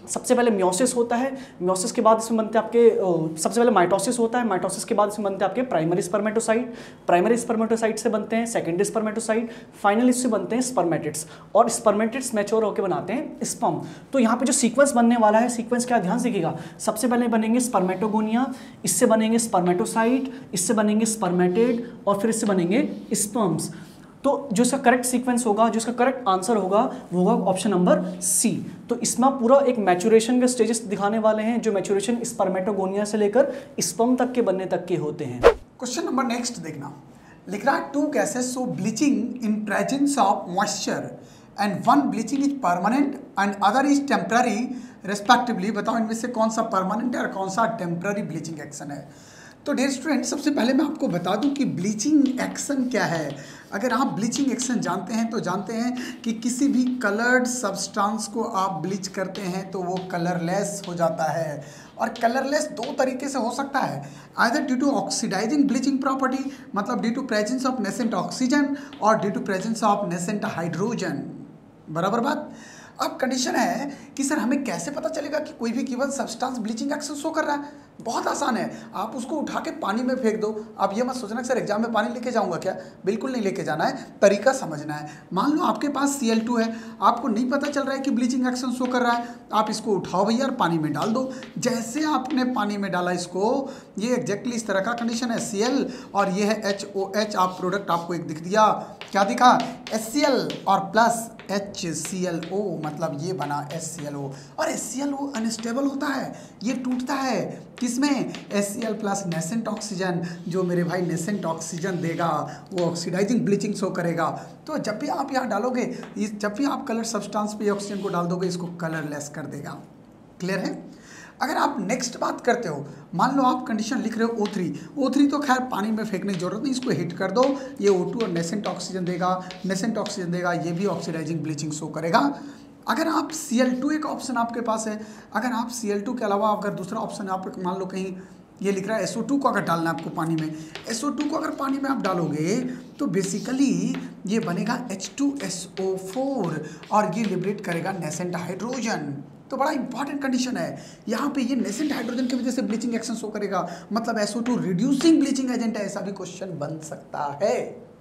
सबसे पहले मियोसिस होता है, मियोसिस के बाद इसमें बनते हैं आपके अ, सबसे पहले माइटोसिस होता है, माइटोसिस के बाद इसमें बनते हैं आपके प्राइमरी स्पर्मेटोसाइट, प्राइमरी स्पर्मेटोसाइट से बनते हैं सेकेंडरी स्पर्मेटोसाइट, फाइनली इससे बनते हैं स्पर्मेटिड्स, और स्पर्मेटिड्स मैच्योर होकर बनाते हैं स्पर्म। तो यहाँ पे जो सीक्वेंस बनने वाला है, सीक्वेंस क्या ध्यान से देखिएगा, सबसे पहले बनेंगे स्पर्मेटोगोनिया, इससे बनेंगे स्पर्मेटोसाइट, इससे बनेंगे स्पर्मेटिड, और फिर इससे बनेंगे स्पर्म्स। तो जो इसका करेक्ट सीक्वेंस होगा, जो इसका करेक्ट आंसर होगा वो होगा ऑप्शन नंबर सी। तो इसमें पूरा एक मैचुरेशन के स्टेजेस दिखाने वाले हैं, जो मैचुरेशन स्पर्मेटोगोनिया से लेकर स्पर्म तक के बनने तक के होते हैं। क्वेश्चन नंबर नेक्स्ट देखना, लिख रहा है two gases so bleaching in presence of moisture and one bleaching is permanent and other is temporary respectively. बताओ इनमें से कौन सा परमानेंट है और कौन सा टेम्पररी ब्लीचिंग एक्शन है। तो डियर स्टूडेंट, सबसे पहले मैं आपको बता दूं कि ब्लीचिंग एक्शन क्या है। अगर आप ब्लीचिंग एक्शन जानते हैं तो जानते हैं कि किसी भी कलर्ड सब्सटेंस को आप ब्लीच करते हैं तो वो कलरलेस हो जाता है, और कलरलेस दो तरीके से हो सकता है, either due to oxidizing bleaching property, मतलब due to presence of nascent oxygen, और due to presence of nascent hydrogen. बराबर बात। अब कंडीशन है कि सर हमें कैसे पता चलेगा कि कोई भी given substance bleaching action show कर रहा है। बहुत आसान है, आप उसको उठा के पानी में फेंक दो। आप ये मत सोचना कि सर एग्जाम में पानी लेके जाऊंगा क्या, बिल्कुल नहीं लेके जाना है, तरीका समझना है। मान लो आपके पास सी एल टू है, आपको नहीं पता चल रहा है कि ब्लीचिंग एक्शन शो कर रहा है, आप इसको उठाओ भैया और पानी में डाल दो। जैसे आपने पानी में डाला इसको, ये एग्जैक्टली इस तरह का कंडीशन है, सी एल और ये है एच ओ एच। आप प्रोडक्ट आपको एक दिख दिया, क्या दिखा, एच सी एल और plus H C L O, मतलब ये बना एच सी एल ओ। और H C L O unstable होता है, ये टूटता है किसमें, H C L plus nascent oxygen. जो मेरे भाई नेसेंट ऑक्सीजन देगा वो ऑक्सीडाइजिंग ब्लीचिंग शो करेगा। तो जब भी आप यहाँ डालोगे, जब भी आप कलर सब्सटेंस पे ऑक्सीजन को डाल दोगे, इसको कलरलेस कर देगा। क्लियर है। अगर आप नेक्स्ट बात करते हो, मान लो आप कंडीशन लिख रहे हो ओ थ्री, ओ थ्री तो खैर पानी में फेंकने की जरूरत नहीं, इसको हिट कर दो, ये ओ टू और नेसेंट ऑक्सीजन देगा, नेसेंट ऑक्सीजन देगा, ये भी ऑक्सीडाइजिंग ब्लीचिंग शो करेगा। अगर आप सी एल टू एक ऑप्शन आपके पास है, अगर आप सी एल टू के अलावा अगर दूसरा ऑप्शन आप मान लो कहीं ये लिख रहा है एस ओ टू को अगर डालना है आपको पानी में, एस ओ टू को अगर पानी में आप डालोगे तो बेसिकली ये बनेगा H two S O four और ये लिबरेट करेगा नेसेंट हाइड्रोजन। तो बड़ा इंपॉर्टेंट कंडीशन है, यहाँ पे ये नेसेंट हाइड्रोजन की वजह से ब्लीचिंग एक्शन शो करेगा, मतलब S O two reducing bleaching agent है, ऐसा भी क्वेश्चन बन सकता है।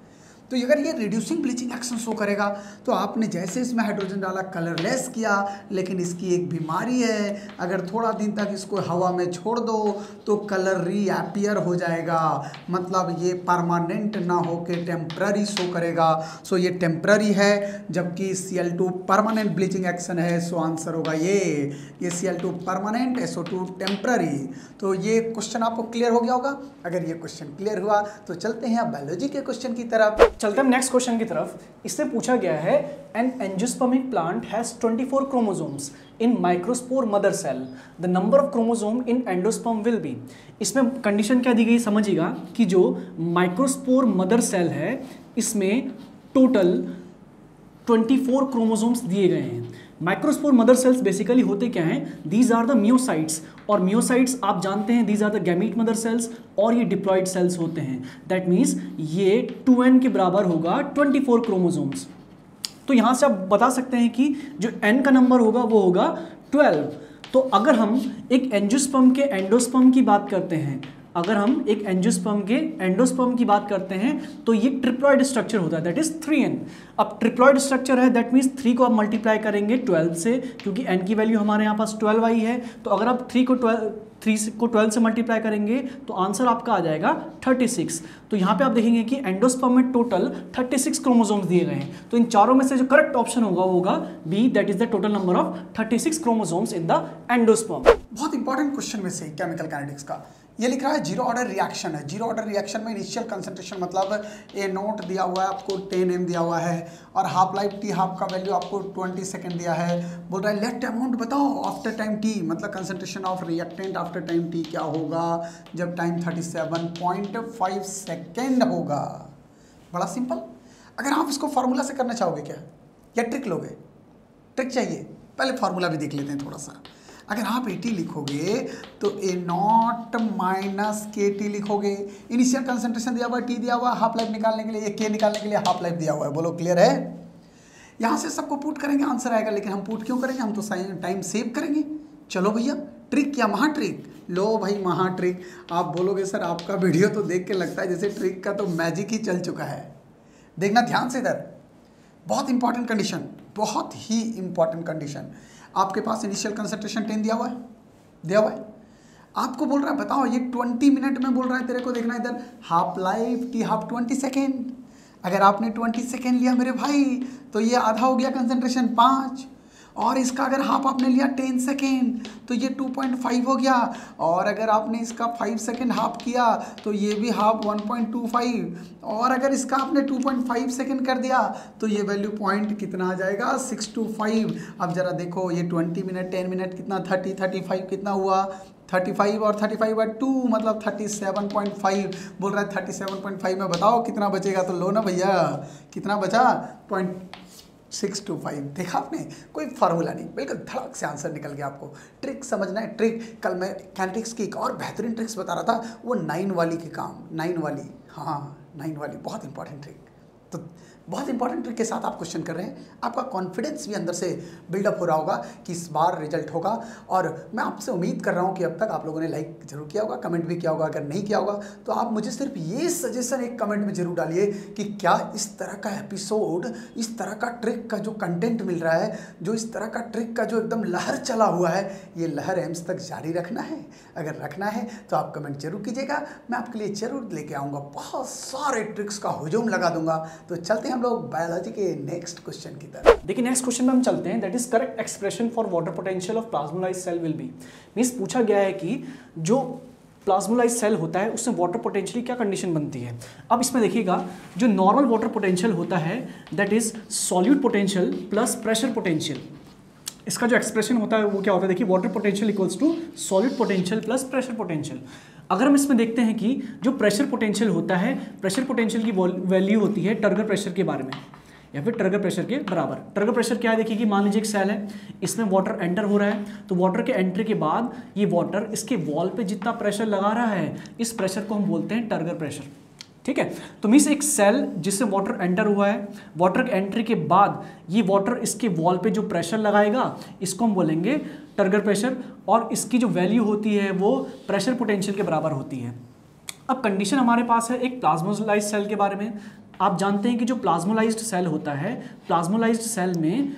तो अगर ये रिड्यूसिंग ब्लीचिंग एक्शन शो करेगा तो आपने जैसे इसमें हाइड्रोजन डाला कलरलेस किया, लेकिन इसकी एक बीमारी है, अगर थोड़ा दिन तक इसको हवा में छोड़ दो तो कलर रीअपीयर हो जाएगा, मतलब ये परमानेंट ना होके टेम्पररी शो करेगा। सो ये टेम्पररी है, जबकि C L two permanent bleaching action है। सो आंसर होगा ये ये C L two permanent, S O two temporary. तो ये क्वेश्चन आपको क्लियर हो गया होगा। अगर ये क्वेश्चन क्लियर हुआ तो चलते हैं बायोलॉजी के क्वेश्चन की तरफ। चलते हैं नेक्स्ट क्वेश्चन की तरफ। इससे पूछा गया है an angiospermic plant has twenty four chromosomes in microspore mother cell, the number of chromosome in endosperm will be. इसमें कंडीशन क्या दी गई समझिएगा कि जो माइक्रोस्पोर मदर सेल है इसमें टोटल ट्वेंटी फोर क्रोमोसोम्स दिए गए हैं। माइक्रोस्पोर मदर सेल्स बेसिकली होते क्या हैं, दीज आर द मियोसाइट्स, और मियोसाइट्स आप जानते हैं these are the gamete mother cells, और ये डिप्लॉइड सेल्स होते हैं। दैट मीन्स ये टू एन के बराबर होगा ट्वेंटी फोर क्रोमोसोम्स। तो यहाँ से आप बता सकते हैं कि जो एन का नंबर होगा वो होगा ट्वेल्व। तो अगर हम एक एंजियोस्पर्म के एंडोस्पर्म की बात करते हैं, अगर हम एक एंजियोस्पर्म के एंडोस्पर्म की बात करते हैं तो ये ट्रिप्लॉइड स्ट्रक्चर होता है, दैट इज थ्री एन। अब ट्रिप्लॉइड स्ट्रक्चर है, दैट मीन्स थ्री को आप मल्टीप्लाई करेंगे ट्वेल्व से, क्योंकि एन की वैल्यू हमारे यहाँ पास ट्वेल्व आई है। तो अगर आप थ्री को ट्वेल्व थ्री को ट्वेल्व से मल्टीप्लाई करेंगे तो आंसर आपका आ जाएगा थर्टी सिक्स। तो यहाँ पे आप देखेंगे कि एंडोस्पर्म में टोटल थर्टी सिक्स क्रोमोसोम्स दिए गए हैं। तो इन चारों में से जो करेक्ट ऑप्शन होगा वो होगा B, that is the total number of thirty six chromosomes in the endosperm. बहुत इंपॉर्टेंट क्वेश्चन में से केमिकल काइनेटिक्स का ये लिख रहा है जीरो ऑर्डर रिएक्शन है। जीरो ऑर्डर रिएक्शन में इनिशियल कंसंट्रेशन मतलब ए नोट दिया हुआ है आपको, टेन एम दिया हुआ है, और हाफ लाइफ टी हाफ का वैल्यू आपको ट्वेंटी सेकेंड दिया है। बोल रहा है लेट अमाउंट बताओ आफ्टर टाइम टी, मतलब concentration of reactant after time T क्या होगा जब time thirty seven point five second होगा। बड़ा सिंपल। अगर आप इसको फार्मूला से करना चाहोगे क्या या ट्रिक लोगे? ट्रिक चाहिए, पहले फार्मूला भी देख लेते हैं थोड़ा सा। अगर आप ए टी लिखोगे तो A naught minus K T लिखोगे। इनिशियल कंसंट्रेशन दिया हुआ है, टी दिया हुआ है, हाफ लाइफ निकालने के लिए, ये के निकालने के लिए हाफ लाइफ दिया हुआ है। बोलो क्लियर है? यहाँ से सबको पुट करेंगे आंसर आएगा, लेकिन हम पुट क्यों करेंगे, हम तो टाइम सेव करेंगे। चलो भैया, ट्रिक या महा ट्रिक, लो भाई महा ट्रिक। आप बोलोगे सर आपका वीडियो तो देख के लगता है जैसे ट्रिक का तो मैजिक ही चल चुका है। देखना ध्यान से इधर, बहुत इंपॉर्टेंट कंडीशन, बहुत ही इंपॉर्टेंट कंडीशन। आपके पास इनिशियल कंसंट्रेशन टेन दिया हुआ है, दिया हुआ है, आपको बोल रहा है बताओ ये ट्वेंटी मिनट में बोल रहा है तेरे को, देखना इधर, हाफ लाइफ की हाफ ट्वेंटी सेकेंड। अगर आपने ट्वेंटी सेकेंड लिया मेरे भाई तो ये आधा हो गया कंसंट्रेशन पाँच, और इसका अगर हाफ आपने लिया टेन सेकेंड तो ये टू पॉइंट फाइव हो गया, और अगर आपने इसका फाइव सेकेंड हाफ किया तो ये भी half one point two five, और अगर इसका आपने टू पॉइंट फाइव सेकेंड कर दिया तो ये वैल्यू पॉइंट कितना आ जाएगा, सिक्स टू फाइव। अब जरा देखो ये ट्वेंटी मिनट टेन मिनट कितना, थर्टी थर्टी फाइव कितना हुआ, थर्टी फाइव और थर्टी फाइव बाई टू मतलब थर्टी सेवन पॉइंट फाइव। बोल रहा है थर्टी सेवन पॉइंट फाइव में बताओ कितना बचेगा, तो लो ना भैया, कितना बचा, पॉइंट सिक्स टू फाइव। देखा आपने, कोई फार्मूला नहीं, बिल्कुल धड़क से आंसर निकल गया। आपको ट्रिक समझना है, ट्रिक। कल मैं कैनेटिक्स की एक और बेहतरीन ट्रिक्स बता रहा था, वो नाइन वाली के काम, नाइन वाली, हाँ नाइन वाली, बहुत इंपॉर्टेंट ट्रिक। तो बहुत इंपॉर्टेंट ट्रिक के साथ आप क्वेश्चन कर रहे हैं, आपका कॉन्फिडेंस भी अंदर से बिल्डअप हो रहा होगा कि इस बार रिजल्ट होगा। और मैं आपसे उम्मीद कर रहा हूं कि अब तक आप लोगों ने लाइक जरूर किया होगा, कमेंट भी किया होगा। अगर नहीं किया होगा तो आप मुझे सिर्फ ये सजेशन एक कमेंट में जरूर डालिए कि क्या इस तरह का एपिसोड, इस तरह का ट्रिक का जो कंटेंट मिल रहा है, जो इस तरह का ट्रिक का जो एकदम लहर चला हुआ है, ये लहर एम्स तक जारी रखना है। अगर रखना है तो आप कमेंट जरूर कीजिएगा, मैं आपके लिए जरूर लेके आऊँगा, बहुत सारे ट्रिक्स का हुजूम लगा दूंगा। तो चलते हैं हम लोग बायोलॉजी के नेक्स्ट क्वेश्चन की तरफ। देखिए नेक्स्ट क्वेश्चन में हम चलते हैं, that is correct expression for water potential of plasmolysed cell will be. Means पूछा गया है कि जो प्लाज्मोलाइज्ड सेल होता है उसमें वाटर पोटेंशियल क्या कंडीशन बनती है। अब इसमें देखिएगा, जो नॉर्मल वाटर पोटेंशियल होता है that is solute potential plus pressure potential. इसका जो एक्सप्रेशन होता है वो क्या होता है, देखिए water potential equals to solid potential plus pressure potential. अगर हम इसमें देखते हैं कि जो प्रेशर पोटेंशियल होता है, प्रेशर पोटेंशियल की वैल्यू होती है टर्गर प्रेशर के बारे में या फिर टर्गर प्रेशर के बराबर। टर्गर प्रेशर क्या है, देखिए कि मान लीजिए एक सेल है, इसमें वाटर एंटर हो रहा है, तो वाटर के एंट्री के बाद ये वाटर इसके वॉल पे जितना प्रेशर लगा रहा है, इस प्रेशर को हम बोलते हैं टर्गर प्रेशर। ठीक है, तो मीन्स एक सेल जिससे वाटर एंटर हुआ है, वाटर के एंट्री के बाद ये वाटर इसके वॉल पे जो प्रेशर लगाएगा इसको हम बोलेंगे टर्गर प्रेशर, और इसकी जो वैल्यू होती है वो प्रेशर पोटेंशियल के बराबर होती है। अब कंडीशन हमारे पास है एक प्लाज्मोलाइज्ड सेल के बारे में। आप जानते हैं कि जो प्लाज्मोलाइज्ड सेल होता है, प्लाज्मोलाइज्ड सेल में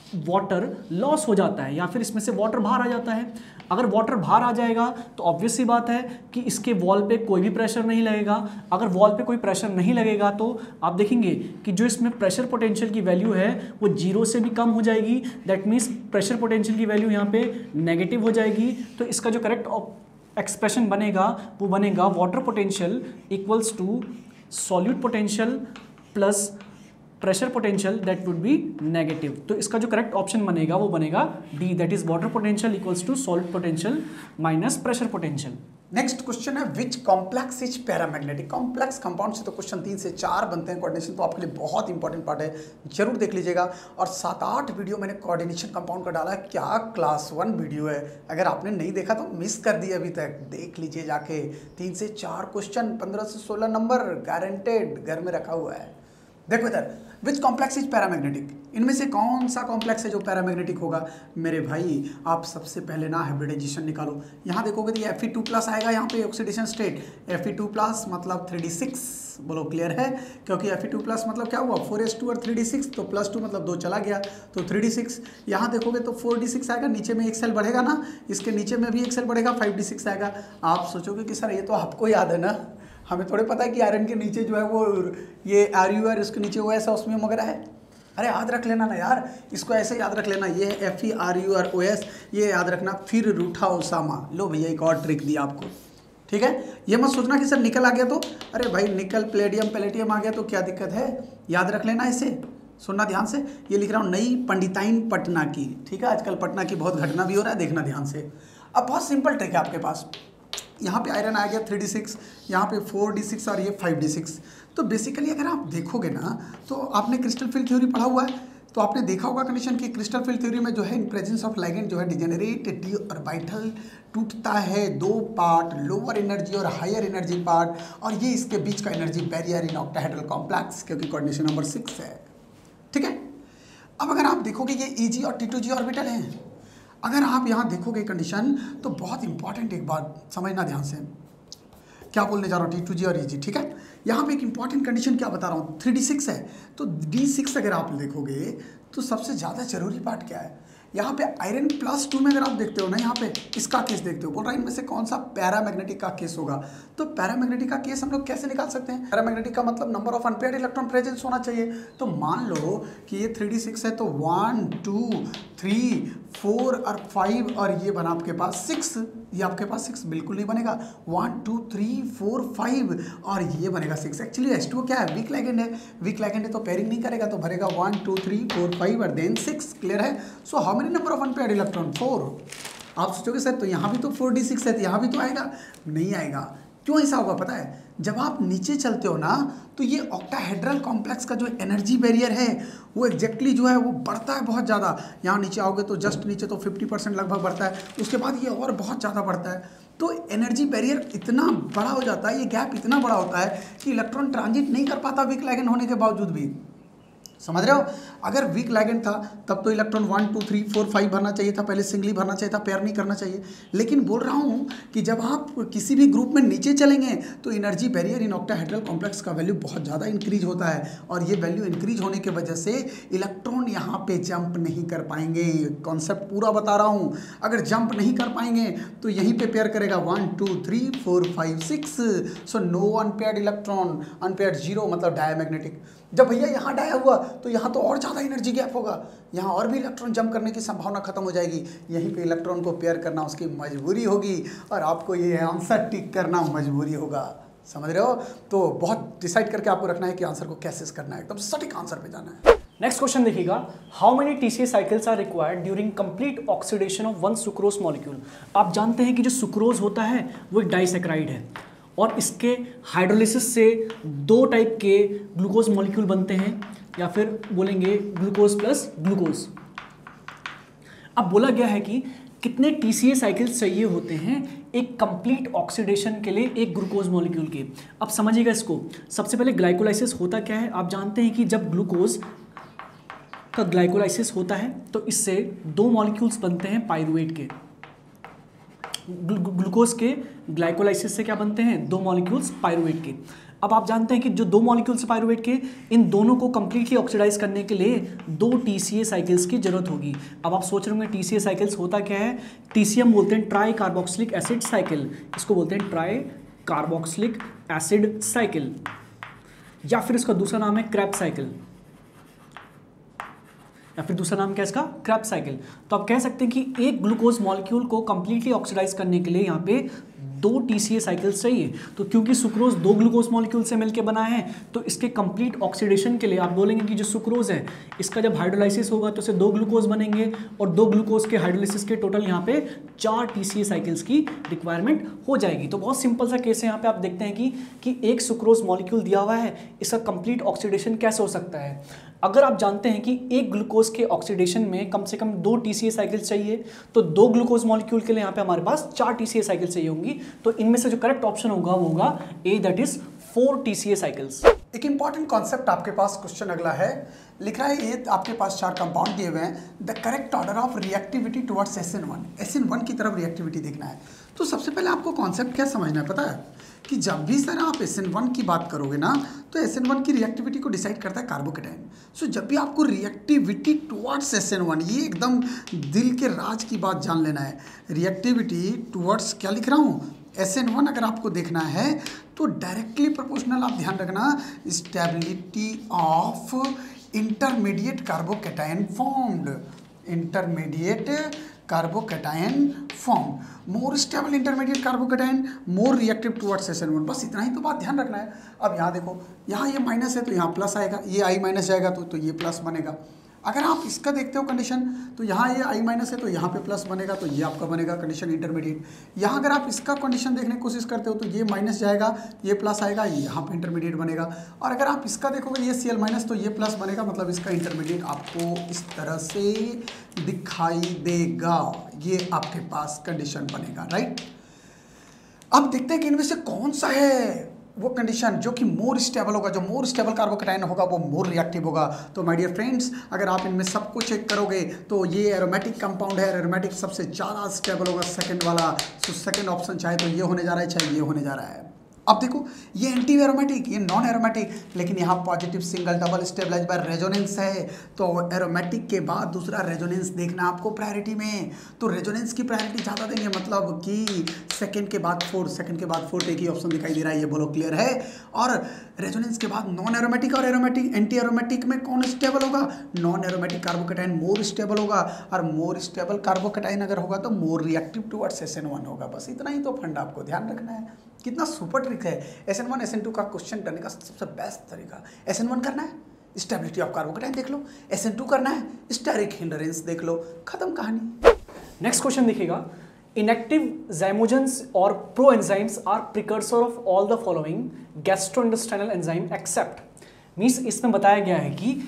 वाटर लॉस हो जाता है या फिर इसमें से वाटर बाहर आ जाता है। अगर वाटर बाहर आ जाएगा तो ऑब्वियस सी बात है कि इसके वॉल पे कोई भी प्रेशर नहीं लगेगा। अगर वॉल पे कोई प्रेशर नहीं लगेगा तो आप देखेंगे कि जो इसमें प्रेशर पोटेंशियल की वैल्यू है वो जीरो से भी कम हो जाएगी। दैट मीन्स प्रेशर पोटेंशियल की वैल्यू यहाँ पे नेगेटिव हो जाएगी। तो इसका जो करेक्ट एक्सप्रेशन बनेगा वो बनेगा water potential equals to solute potential plus pressure potential that would be negative. तो इसका जो करेक्ट ऑप्शन बनेगा वो बनेगा D, that is water potential equals to solute potential minus pressure potential. Next question है which complex is paramagnetic. Complex compound से तो question तीन से चार बनते हैं, कोऑर्डिनेशन तो आपके लिए बहुत इंपॉर्टेंट पार्ट है, जरूर देख लीजिएगा। और सात आठ वीडियो मैंने कोऑर्डिनेशन कंपाउंड का डाला है, क्या क्लास वन वीडियो है। अगर आपने नहीं देखा तो मिस कर दिया अभी तक, देख लीजिए जाके। तीन से चार क्वेश्चन, पंद्रह से सोलह नंबर गारंटेड घर में रखा हुआ है। देखो इधर, विच कॉम्प्लेक्स इज पैरामैग्नेटिक, इनमें से कौन सा कॉम्प्लेक्स है जो पैरामैग्नेटिक होगा। मेरे भाई आप सबसे पहले ना हाइब्रिडाइजेशन निकालो। यहाँ देखोगे तो ये एफ ई टू प्लस आएगा, यहाँ पे oxidation state F E two plus मतलब थ्री डी सिक्स। बोलो क्लियर है, क्योंकि एफ ई टू प्लस मतलब क्या हुआ, फोर एस टू और थ्री डी सिक्स, तो प्लस टू मतलब दो चला गया तो थ्री डी सिक्स। यहाँ देखोगे तो फोर डी सिक्स आएगा, नीचे में एक सेल बढ़ेगा ना, इसके नीचे में भी एक सेल बढ़ेगा, फाइव डी सिक्स आएगा। आप सोचोगे कि सर ये तो आपको याद है ना, हमें थोड़े पता है कि आयरन के नीचे जो है वो ये आर यू आर, इसके नीचे वो ऐसा उसमें वगैरह है। अरे याद रख लेना ना यार, इसको ऐसे याद रख लेना, ये है F E R U R O S, ये याद रखना। फिर रूठा ओसामा, लो भैया एक और ट्रिक दिया आपको, ठीक है। ये मत सोचना कि सर निकल आ गया तो, अरे भाई निकल प्लेडियम पैलेटियम आ गया तो क्या दिक्कत है, याद रख लेना इसे। सुनना ध्यान से, ये लिख रहा हूँ नई पंडिताइन पटना की, ठीक है। आजकल पटना की बहुत घटना भी हो रहा है, देखना ध्यान से। अब बहुत सिंपल ट्रिक है आपके पास, यहाँ पे आयरन आ गया थ्री डी सिक्स, यहाँ पे फोर डी सिक्स और ये फाइव डी सिक्स। तो बेसिकली अगर आप देखोगे ना तो आपने क्रिस्टल फील्ड थ्योरी पढ़ा हुआ है, तो आपने देखा होगा कंडीशन की क्रिस्टल फील्ड थ्योरी में जो है इन प्रेजेंस ऑफ लाइगेंड जो है डिजेनरेट डी ऑर्बिटल टूटता है दो पार्ट, लोअर एनर्जी और हायर एनर्जी पार्ट, और ये इसके बीच का energy barrier in octahedral complex, क्योंकि कोऑर्डिनेशन नंबर सिक्स है, ठीक है। अब अगर आप देखोगे ये ई जी और टी टू जी ऑर्बिटल हैं, अगर आप यहाँ देखोगे कंडीशन तो बहुत इंपॉर्टेंट एक बात समझना ध्यान से, क्या बोलने जा रहा हूँ, टी टू जी और ई जी, ठीक है। यहाँ पे एक इंपॉर्टेंट कंडीशन क्या बता रहा हूँ, थ्री डी सिक्स है, तो डी सिक्स अगर आप देखोगे तो सबसे ज़्यादा जरूरी पार्ट क्या है, यहाँ पे आयरन प्लस टू में अगर आप देखते हो ना, यहाँ पे इसका केस देखते हो, बोल रहा है इनमें से कौन सा पैरामैग्नेटिक का केस होगा। तो पैरामैग्नेटिक का केस हम लोग कैसे निकाल सकते हैं, पैरामैग्नेटिक का मतलब number of unpaired electron presence होना चाहिए। तो मान लो कि ये थ्री डी सिक्स है, तो वन टू थ्री फोर और फाइव और ये बना आपके पास सिक्स, ये आपके पास सिक्स बिल्कुल नहीं बनेगा, one two three four five और ये बनेगा सिक्स। एक्चुअली एच टू क्या है, वीक लिगेंड है, वीक लिगेंड है तो पेयरिंग नहीं करेगा, तो भरेगा one two three four five और देन सिक्स। क्लियर है। So how many number of unpaired electron, four. आप सोचोगे सर तो यहाँ भी तो फोर डी सिक्स है, तो यहाँ भी तो आएगा, नहीं आएगा। क्यों ऐसा होगा पता है, जब आप नीचे चलते हो ना तो ये ऑक्टाहेड्रल कॉम्प्लेक्स का जो एनर्जी बैरियर है वो एग्जैक्टली जो है वो बढ़ता है बहुत ज़्यादा। यहाँ नीचे आओगे तो जस्ट नीचे तो फिफ्टी परसेंट लगभग बढ़ता है, उसके बाद ये और बहुत ज़्यादा बढ़ता है। तो एनर्जी बैरियर इतना बड़ा हो जाता है, ये गैप इतना बड़ा होता है कि इलेक्ट्रॉन ट्रांजिट नहीं कर पाता वीक लिगेंड होने के बावजूद भी। समझ रहे हो, अगर वीक लिगेंड था तब तो electron one two three four five भरना चाहिए था, पहले सिंगली भरना चाहिए था, पेयर नहीं करना चाहिए। लेकिन बोल रहा हूँ कि जब आप किसी भी ग्रुप में नीचे चलेंगे तो energy barrier in octahedral complex का वैल्यू बहुत ज़्यादा इंक्रीज होता है, और ये वैल्यू इंक्रीज होने की वजह से इलेक्ट्रॉन यहाँ पे जंप नहीं कर पाएंगे। कॉन्सेप्ट पूरा बता रहा हूँ, अगर जंप नहीं कर पाएंगे तो यहीं पे पेयर करेगा one two three four five six. So no unpaired electron, unpaired zero मतलब डायमैग्नेटिक। जब भैया यहाँ डाया हुआ तो यहाँ तो और ज़्यादा एनर्जी गैप होगा, यहाँ और भी इलेक्ट्रॉन जंप करने की संभावना खत्म हो जाएगी, यहीं पे इलेक्ट्रॉन को पेयर करना उसकी मजबूरी होगी और आपको ये आंसर टिक करना मजबूरी होगा। समझ रहे हो, तो बहुत डिसाइड करके आपको रखना है कि आंसर को कैसे करना है, एकदम सटीक आंसर पे जाना है। नेक्स्ट क्वेश्चन देखिएगा, how many TCA cycles are required during complete oxidation of one sucrose molecule. आप जानते हैं कि जो सुक्रोज होता है वो एक डाइसैकेराइड है और इसके हाइड्रोलिसिस से दो टाइप के ग्लूकोज मॉलिक्यूल बनते हैं, या फिर बोलेंगे ग्लूकोज प्लस ग्लूकोज। अब बोला गया है कि कितने टीसीए साइकिल्स चाहिए होते हैं एक कंप्लीट ऑक्सीडेशन के लिए एक ग्लूकोज मॉलिक्यूल के। अब समझिएगा इसको, सबसे पहले ग्लाइकोलाइसिस होता क्या है। आप जानते हैं कि जब ग्लूकोज का ग्लाइकोलाइसिस होता है तो इससे दो मॉलिक्यूल्स बनते हैं पाइरुवेट के। ग्लूकोज के ग्लाइकोलाइसिस से क्या बनते हैं, दो मॉलिक्यूल्स पाइरुवेट के। अब आप जानते हैं कि जो दो मॉलिक्यूल्स पाइरुवेट के, इन दोनों को कंप्लीटली ऑक्सीडाइज करने के लिए दो टीसीए साइकिल्स की जरूरत होगी। अब आप सोच रहे होंगे टीसीए साइकिल्स होता क्या है, टीसीए हम बोलते हैं ट्राई कार्बोक्सिलिक एसिड साइकिल, इसको बोलते हैं ट्राई कार्बोक्सिलिक एसिड साइकिल, या फिर इसका दूसरा नाम है क्रैब साइकिल, या फिर दूसरा नाम क्या है इसका, क्रैब साइकिल। तो आप कह सकते हैं कि एक ग्लूकोज मॉलिक्यूल को कंप्लीटली ऑक्सीडाइज करने के लिए यहाँ पे दो टीसीए साइकिल्स चाहिए। तो क्योंकि सुक्रोज दो ग्लूकोज मॉलिक्यूल से मिलकर बना है तो इसके कंप्लीट ऑक्सीडेशन के लिए आप बोलेंगे कि जो सुक्रोज है इसका जब हाइड्रोलाइसिस होगा तो इसे दो ग्लूकोज बनेंगे, और दो ग्लूकोज के हाइड्रोलाइसिस के टोटल यहाँ पे चार टीसीए साइकिल्स की रिक्वायरमेंट हो जाएगी। तो बहुत सिंपल सा केस है, यहाँ पे आप देखते हैं कि कि एक सुक्रोज मॉलिक्यूल दिया हुआ है, इसका कंप्लीट ऑक्सीडेशन कैसे हो सकता है। अगर आप जानते हैं कि एक ग्लूकोज के ऑक्सीडेशन में कम से कम दो टीसीए साइकिल्स चाहिए, तो दो ग्लूकोज मॉलिक्यूल के लिए यहाँ पे हमारे पास चार टीसीए साइकिल चाहिए होंगी। तो इनमें से जो करेक्ट ऑप्शन होगा वो होगा A, that is four TCA cycles. एक इंपॉर्टेंट कॉन्सेप्ट आपके पास क्वेश्चन अगला है, लिख रहा है ये आपके पास चार कंपाउंड दिए हुए हैं, the correct order of reactivity towards S N one, S N one की तरफ रिएक्टिविटी देखना है। तो सबसे पहले आपको कॉन्सेप्ट क्या समझना है पता है, कि जब भी सर आप एस एन वन की बात करोगे ना तो एस एन वन की रिएक्टिविटी को डिसाइड करता है कार्बोकेटाइन। सो so, जब भी आपको reactivity towards S N one, ये एकदम दिल के राज की बात जान लेना है, रिएक्टिविटी टुवर्ड्स क्या लिख रहा हूँ, एस एन वन अगर आपको देखना है तो डायरेक्टली प्रोपोर्शनल, आप ध्यान रखना, stability of intermediate carbocation formed, intermediate carbocation form, more stable intermediate carbocation, more reactive towards S N one. बस इतना ही तो बात ध्यान रखना है। अब यहाँ देखो, यहाँ ये माइनस है तो यहाँ प्लस आएगा, ये आई माइनस जाएगा तो तो ये प्लस बनेगा। अगर आप इसका देखते हो कंडीशन, तो यहाँ ये आई माइनस है तो यहाँ पे प्लस बनेगा, तो ये आपका बनेगा कंडीशन इंटरमीडिएट। यहाँ अगर आप इसका कंडीशन देखने की कोशिश करते हो तो ये माइनस जाएगा, ये प्लस आएगा, यहाँ पे इंटरमीडिएट बनेगा। और अगर आप इसका देखोगे ये सी एल माइनस, तो ये प्लस बनेगा, मतलब इसका इंटरमीडिएट आपको इस तरह से दिखाई देगा, ये आपके पास कंडीशन बनेगा, राइट। अब देखते हैं कि इनमें से कौन सा है वो कंडीशन जो कि मोर स्टेबल होगा, जो मोर स्टेबल कार्बोकेटाइन होगा वो मोर रिएक्टिव होगा। तो माय डियर फ्रेंड्स, अगर आप इनमें सबको चेक करोगे तो ये एरोमेटिक कंपाउंड है, एरोमेटिक सबसे ज़्यादा स्टेबल होगा सेकंड वाला। तो सेकंड ऑप्शन चाहे तो ये होने जा रहा है, चाहे ये होने जा रहा है। अब देखो ये एंटी एरोमेटिक, ये नॉन एरोमेटिक, लेकिन यहाँ positive single double stabilize by resonance है। तो एरोमेटिक के बाद दूसरा रेजोनेंस देखना आपको प्रायोरिटी में। तो रेजोनेंस की प्रायोरिटी ज़्यादा देंगे, मतलब कि सेकंड के बाद फोर्थ, सेकंड के बाद फोर्थ, एक ही ऑप्शन दिखाई दे रहा है, ये बोलो क्लियर है। और रेजोनेंस के बाद नॉन एरोमेटिक और एरोमेटिक, एंटी एरोमेटिक में कौन स्टेबल होगा? Non aromatic carbocation more stable होगा, और मोर स्टेबल कार्बोकेटाइन अगर होगा तो more reactive towards S N one होगा। बस इतना ही तो फंड आपको ध्यान रखना है। कितना सुपर ट्रिक है। S N one S N two का क्वेश्चन करने का सबसे बेस्ट तरीका, एस एन वन करना है स्टेबिलिटी ऑफ कार्बोकेटाइन देख लो, एस एन टू करना है स्टेरिक हिंडरेंस देख लो, खत्म कहानी। नेक्स्ट क्वेश्चन देखिएगा, इनएक्टिव zymogens और proenzymes are precursor of all the following gastrointestinal enzyme except. Means इसमें बताया गया है कि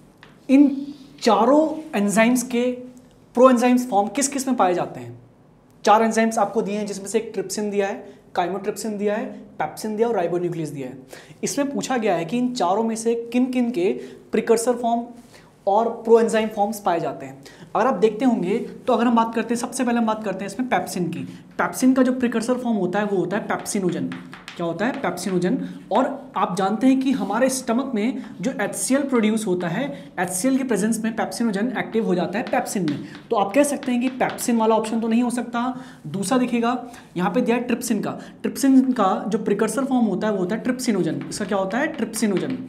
इन चारों एंजाइम्स के प्रोएंजाइम्स फॉर्म किस किस में पाए जाते हैं। चार एंजाइम्स आपको दिए हैं, जिसमें से एक ट्रिप्सिन दिया है, काइमोट्रिप्सिन दिया है, पेप्सिन दिया और राइबोन्यूक्लियस दिया है। इसमें पूछा गया है कि इन चारों में से किन किन के प्रिकर्सर फॉर्म और प्रोएंजाइम फॉर्म्स पाए जाते हैं। अगर आप देखते होंगे तो अगर हम बात करते हैं, सबसे पहले हम बात करते हैं इसमें पेप्सिन की। पेप्सिन का जो प्रिकर्सर फॉर्म होता है वो होता है पेप्सिनोजन। क्या होता है? पेप्सिनोजन। और आप जानते हैं कि हमारे स्टमक में जो एच सी एल प्रोड्यूस होता है, एच सी एल के प्रेजेंस में पेप्सिनोजन एक्टिव हो जाता है पेप्सिन में। तो आप कह सकते हैं कि पेप्सिन वाला ऑप्शन तो नहीं हो सकता। दूसरा दिखेगा, यहाँ पे दिया है ट्रिप्सिन का। ट्रिप्सिन का जो प्रिकर्सर फॉर्म होता है वो होता है ट्रिप्सिनोजन। इसका क्या होता है? ट्रिप्सिनोजन।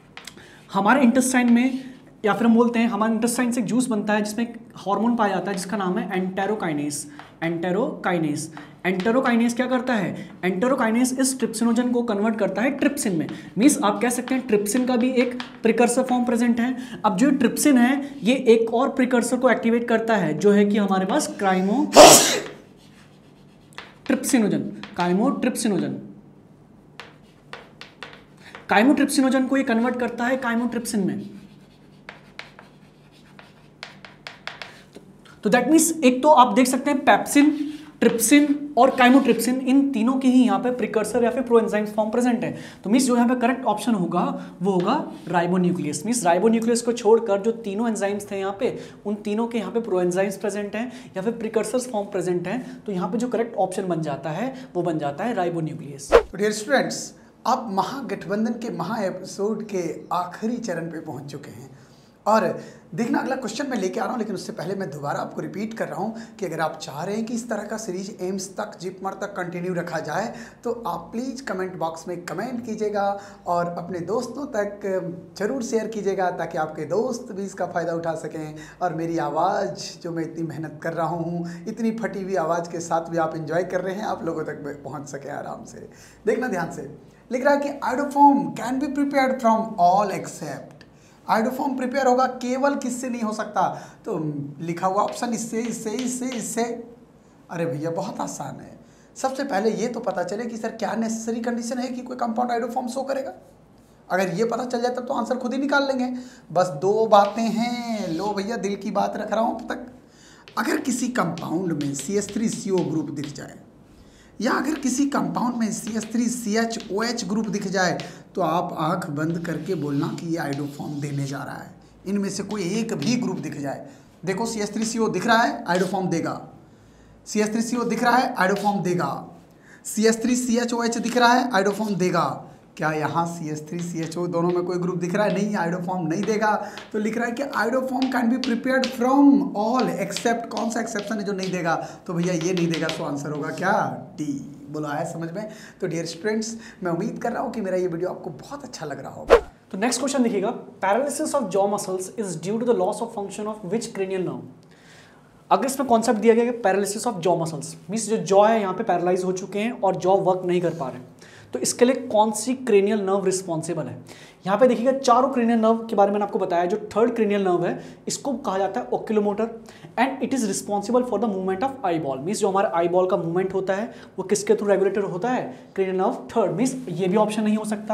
हमारे इंटेस्टाइन में, या फिर हम बोलते हैं हमारे इंटेस्टाइन से एक जूस बनता है जिसमें एक हार्मोन पाया जाता है जिसका नाम है एंटेरोकाइनेस। एंटेरोकाइनेस एंटेरोकाइनेस क्या करता है? एंटेरोकाइनेस इस ट्रिप्सिनोजन को कन्वर्ट करता है ट्रिप्सिन में। मींस आप कह सकते हैं ट्रिप्सिन का भी एक प्रिकर्सर फॉर्म प्रेजेंट है। अब जो ट्रिप्सिन है ये एक और प्रिकर्सर को एक्टिवेट करता है जो है कि हमारे पास क्राइमो ट्रिप्सिनोजन। काइमोट्रिप्सिनोजन काइमोट्रिप्सिनोजन को ये कन्वर्ट करता है काइमोट्रिप्सिन में। तो दैट मीन्स एक तो आप देख सकते हैं पेप्सिन, ट्रिप्सिन और काइमोट्रिप्सिन, इन तीनों के ही यहाँ पे प्रिकर्सर या फिर प्रोएंजाइम्स फॉर्म प्रेजेंट है। तो मीन्स जो यहाँ पे करेक्ट ऑप्शन होगा वो होगा राइबोन्यूक्लियस। मीन्स राइबोन्यूक्लियस को छोड़कर जो तीनों एंजाइम्स थे यहाँ पे, उन तीनों के यहाँ पे प्रोएंजाइम्स प्रेजेंट हैं या फिर प्रिकर्सर्स फॉर्म प्रेजेंट हैं। तो यहाँ पे जो करेक्ट ऑप्शन बन जाता है वो बन जाता है राइबोन्यूक्लियस। तो डियर स्टूडेंट्स, आप महागठबंधन के महा एपिसोड के आखिरी चरण पे पहुंच चुके हैं और देखना अगला क्वेश्चन मैं लेके आ रहा हूँ, लेकिन उससे पहले मैं दोबारा आपको रिपीट कर रहा हूँ कि अगर आप चाह रहे हैं कि इस तरह का सीरीज एम्स तक, जिपमर तक कंटिन्यू रखा जाए तो आप प्लीज़ कमेंट बॉक्स में कमेंट कीजिएगा और अपने दोस्तों तक ज़रूर शेयर कीजिएगा ताकि आपके दोस्त भी इसका फ़ायदा उठा सकें और मेरी आवाज़ जो मैं इतनी मेहनत कर रहा हूँ, इतनी फटी हुई आवाज़ के साथ भी आप इंजॉय कर रहे हैं, आप लोगों तक पहुँच सकें आराम से। देखना ध्यान से, लिख रहा है कि iodoform can be prepared from all except. Iodoform prepare होगा केवल किससे नहीं हो सकता? तो लिखा हुआ ऑप्शन इससे, इससे, इससे, इससे। अरे भैया बहुत आसान है। सबसे पहले ये तो पता चले कि सर क्या नेसेसरी कंडीशन है कि कोई कंपाउंड आयोडोफॉर्म शो करेगा। अगर ये पता चल जाए तब तो आंसर खुद ही निकाल लेंगे। बस दो बातें हैं, लो भैया दिल की बात रख रहा हूँ अब तक। अगर किसी कंपाउंड में C H three C O group दिख जाए या अगर किसी कंपाउंड में C H three C H O H group दिख जाए तो आप आंख बंद करके बोलना कि ये आयोडोफॉर्म देने जा रहा है। इनमें से कोई एक भी ग्रुप दिख जाए, देखो सी एच थ्री सी ओ दिख रहा है, आयोडोफॉर्म देगा। सी एच थ्री सी ओ दिख रहा है, आयोडोफॉर्म देगा। C H three C H O H दिख रहा है, आयोडोफॉर्म देगा। क्या यहाँ C H three C H O दोनों में कोई ग्रुप दिख रहा है? नहीं, आयोडोफॉर्म नहीं देगा। तो लिख रहा है कि iodoform can be prepared from all except, कौन सा एक्सेप्शन है जो नहीं देगा? तो भैया ये नहीं देगा, तो आंसर होगा क्या? डी। बोला है समझ में? तो डियर स्टूडेंट्स, मैं उम्मीद कर रहा हूँ कि मेरा ये वीडियो आपको बहुत अच्छा लग रहा होगा। तो नेक्स्ट क्वेश्चन देखिएगा, paralysis of jaw muscles is due to the loss of function of which cranial nerve. अगर इसमें कॉन्सेप्ट दिया गया है paralysis of jaw muscles, means जो जॉ है यहाँ पे पैरालाइज हो चुके हैं और जॉ वर्क नहीं कर पा रहे हैं, तो इसके लिए कौन सी क्रेनियल नर्व रिस्पॉन्सिबल है? यहाँ पे देखिएगा चारों क्रेनियल नर्व के बारे में मैंने आपको बताया। जो थर्ड क्रेनियल नर्व है इसको कहा जाता है oculomotor and it is responsible for the movement of eye ball. Means जो हमारा आई बॉल का मूवमेंट होता है वो किसके थ्रू रेगुलेटेड होता है? Cranial nerve third. मीन्स ये भी ऑप्शन नहीं हो सकता।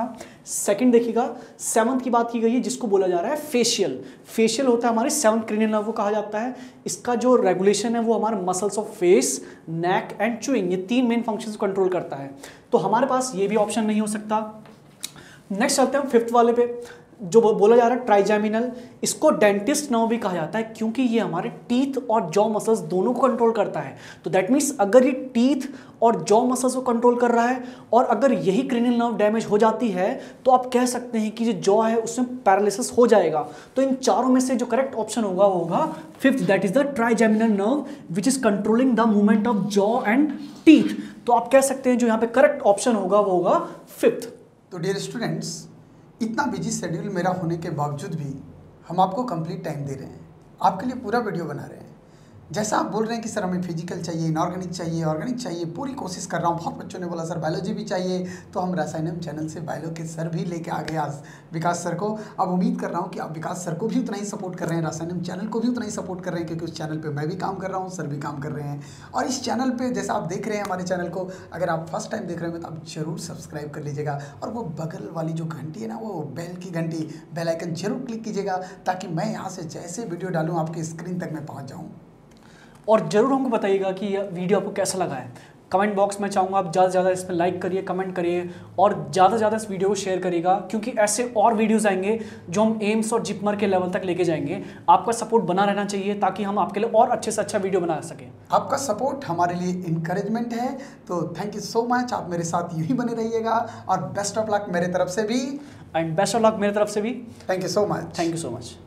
सेकंड देखिएगा, सेवंथ की बात की गई है जिसको बोला जा रहा है फेशियल। फेशियल होता है हमारे सेवंथ क्रेनियल नर्व को कहा जाता है। इसका जो रेगुलेशन है वो हमारे muscles of face, neck and chewing, ये तीन मेन फंक्शंस को कंट्रोल करता है। तो हमारे पास ये भी ऑप्शन नहीं हो सकता। नेक्स्ट चलते हैं फिफ्थ वाले पे, जो बोला जा रहा है ट्राइजेमिनल। इसको डेंटिस्ट नर्व भी कहा जाता है क्योंकि ये हमारे टीथ और जॉ मसल्स दोनों को कंट्रोल करता है। तो दैट मीन्स अगर ये टीथ और जॉ मसल्स को कंट्रोल कर रहा है और अगर यही क्रेनियल नर्व डैमेज हो जाती है तो आप कह सकते हैं कि जो जॉ है उसमें पैरालिसिस हो जाएगा। तो इन चारों में से जो करेक्ट ऑप्शन होगा वो होगा fifth, that is the trigeminal nerve which is controlling the movement of jaw and teeth. तो आप कह सकते हैं जो यहाँ पे करेक्ट ऑप्शन होगा वो होगा फिफ्थ। तो डियर स्टूडेंट्स, इतना बिजी शेड्यूल मेरा होने के बावजूद भी हम आपको कंप्लीट टाइम दे रहे हैं, आपके लिए पूरा वीडियो बना रहे हैं। जैसा आप बोल रहे हैं कि सर हमें फिजिकल चाहिए, इनऑर्गेनिक चाहिए, ऑर्गेनिक चाहिए, पूरी कोशिश कर रहा हूँ। बहुत बच्चों ने बोला सर बायोलॉजी भी चाहिए, तो हम रसायनम चैनल से बायो के सर भी लेके आ गए आज विकास सर को। अब उम्मीद कर रहा हूँ कि आप विकास सर को भी उतना ही सपोर्ट कर रहे हैं, रसायनम चैनल को भी उतना ही सपोर्ट कर रहे हैं, क्योंकि उस चैनल पर मैं भी काम कर रहा हूँ, सर भी काम कर रहे हैं। और इस चैनल पर जैसा आप देख रहे हैं हमारे चैनल को, अगर आप फर्स्ट टाइम देख रहे हैं तो आप जरूर सब्सक्राइब कर लीजिएगा और वो बगल वाली जो घंटी है ना, वो बेल की घंटी, बेल आइकन जरूर क्लिक कीजिएगा, ताकि मैं यहाँ से जैसे वीडियो डालूँ आपकी स्क्रीन तक मैं पहुँच जाऊँ। और ज़रूर हमको बताइएगा कि यह वीडियो आपको कैसा लगा है। कमेंट बॉक्स में चाहूँगा आप ज़्यादा से ज़्यादा इसमें लाइक करिए, कमेंट करिए और ज़्यादा से ज़्यादा इस वीडियो को शेयर करिएगा, क्योंकि ऐसे और वीडियोस आएंगे जो हम एम्स और जिपमर के लेवल तक लेके जाएंगे। आपका सपोर्ट बना रहना चाहिए ताकि हम आपके लिए और अच्छे से अच्छा वीडियो बना सकें। आपका सपोर्ट हमारे लिए इंकरेजमेंट है, तो थैंक यू सो मच। आप मेरे साथ यूँ ही बने रहिएगा और बेस्ट ऑफ लक मेरे तरफ से भी, एंड बेस्ट ऑफ लक मेरे तरफ से भी। Thank you so much. Thank you so much.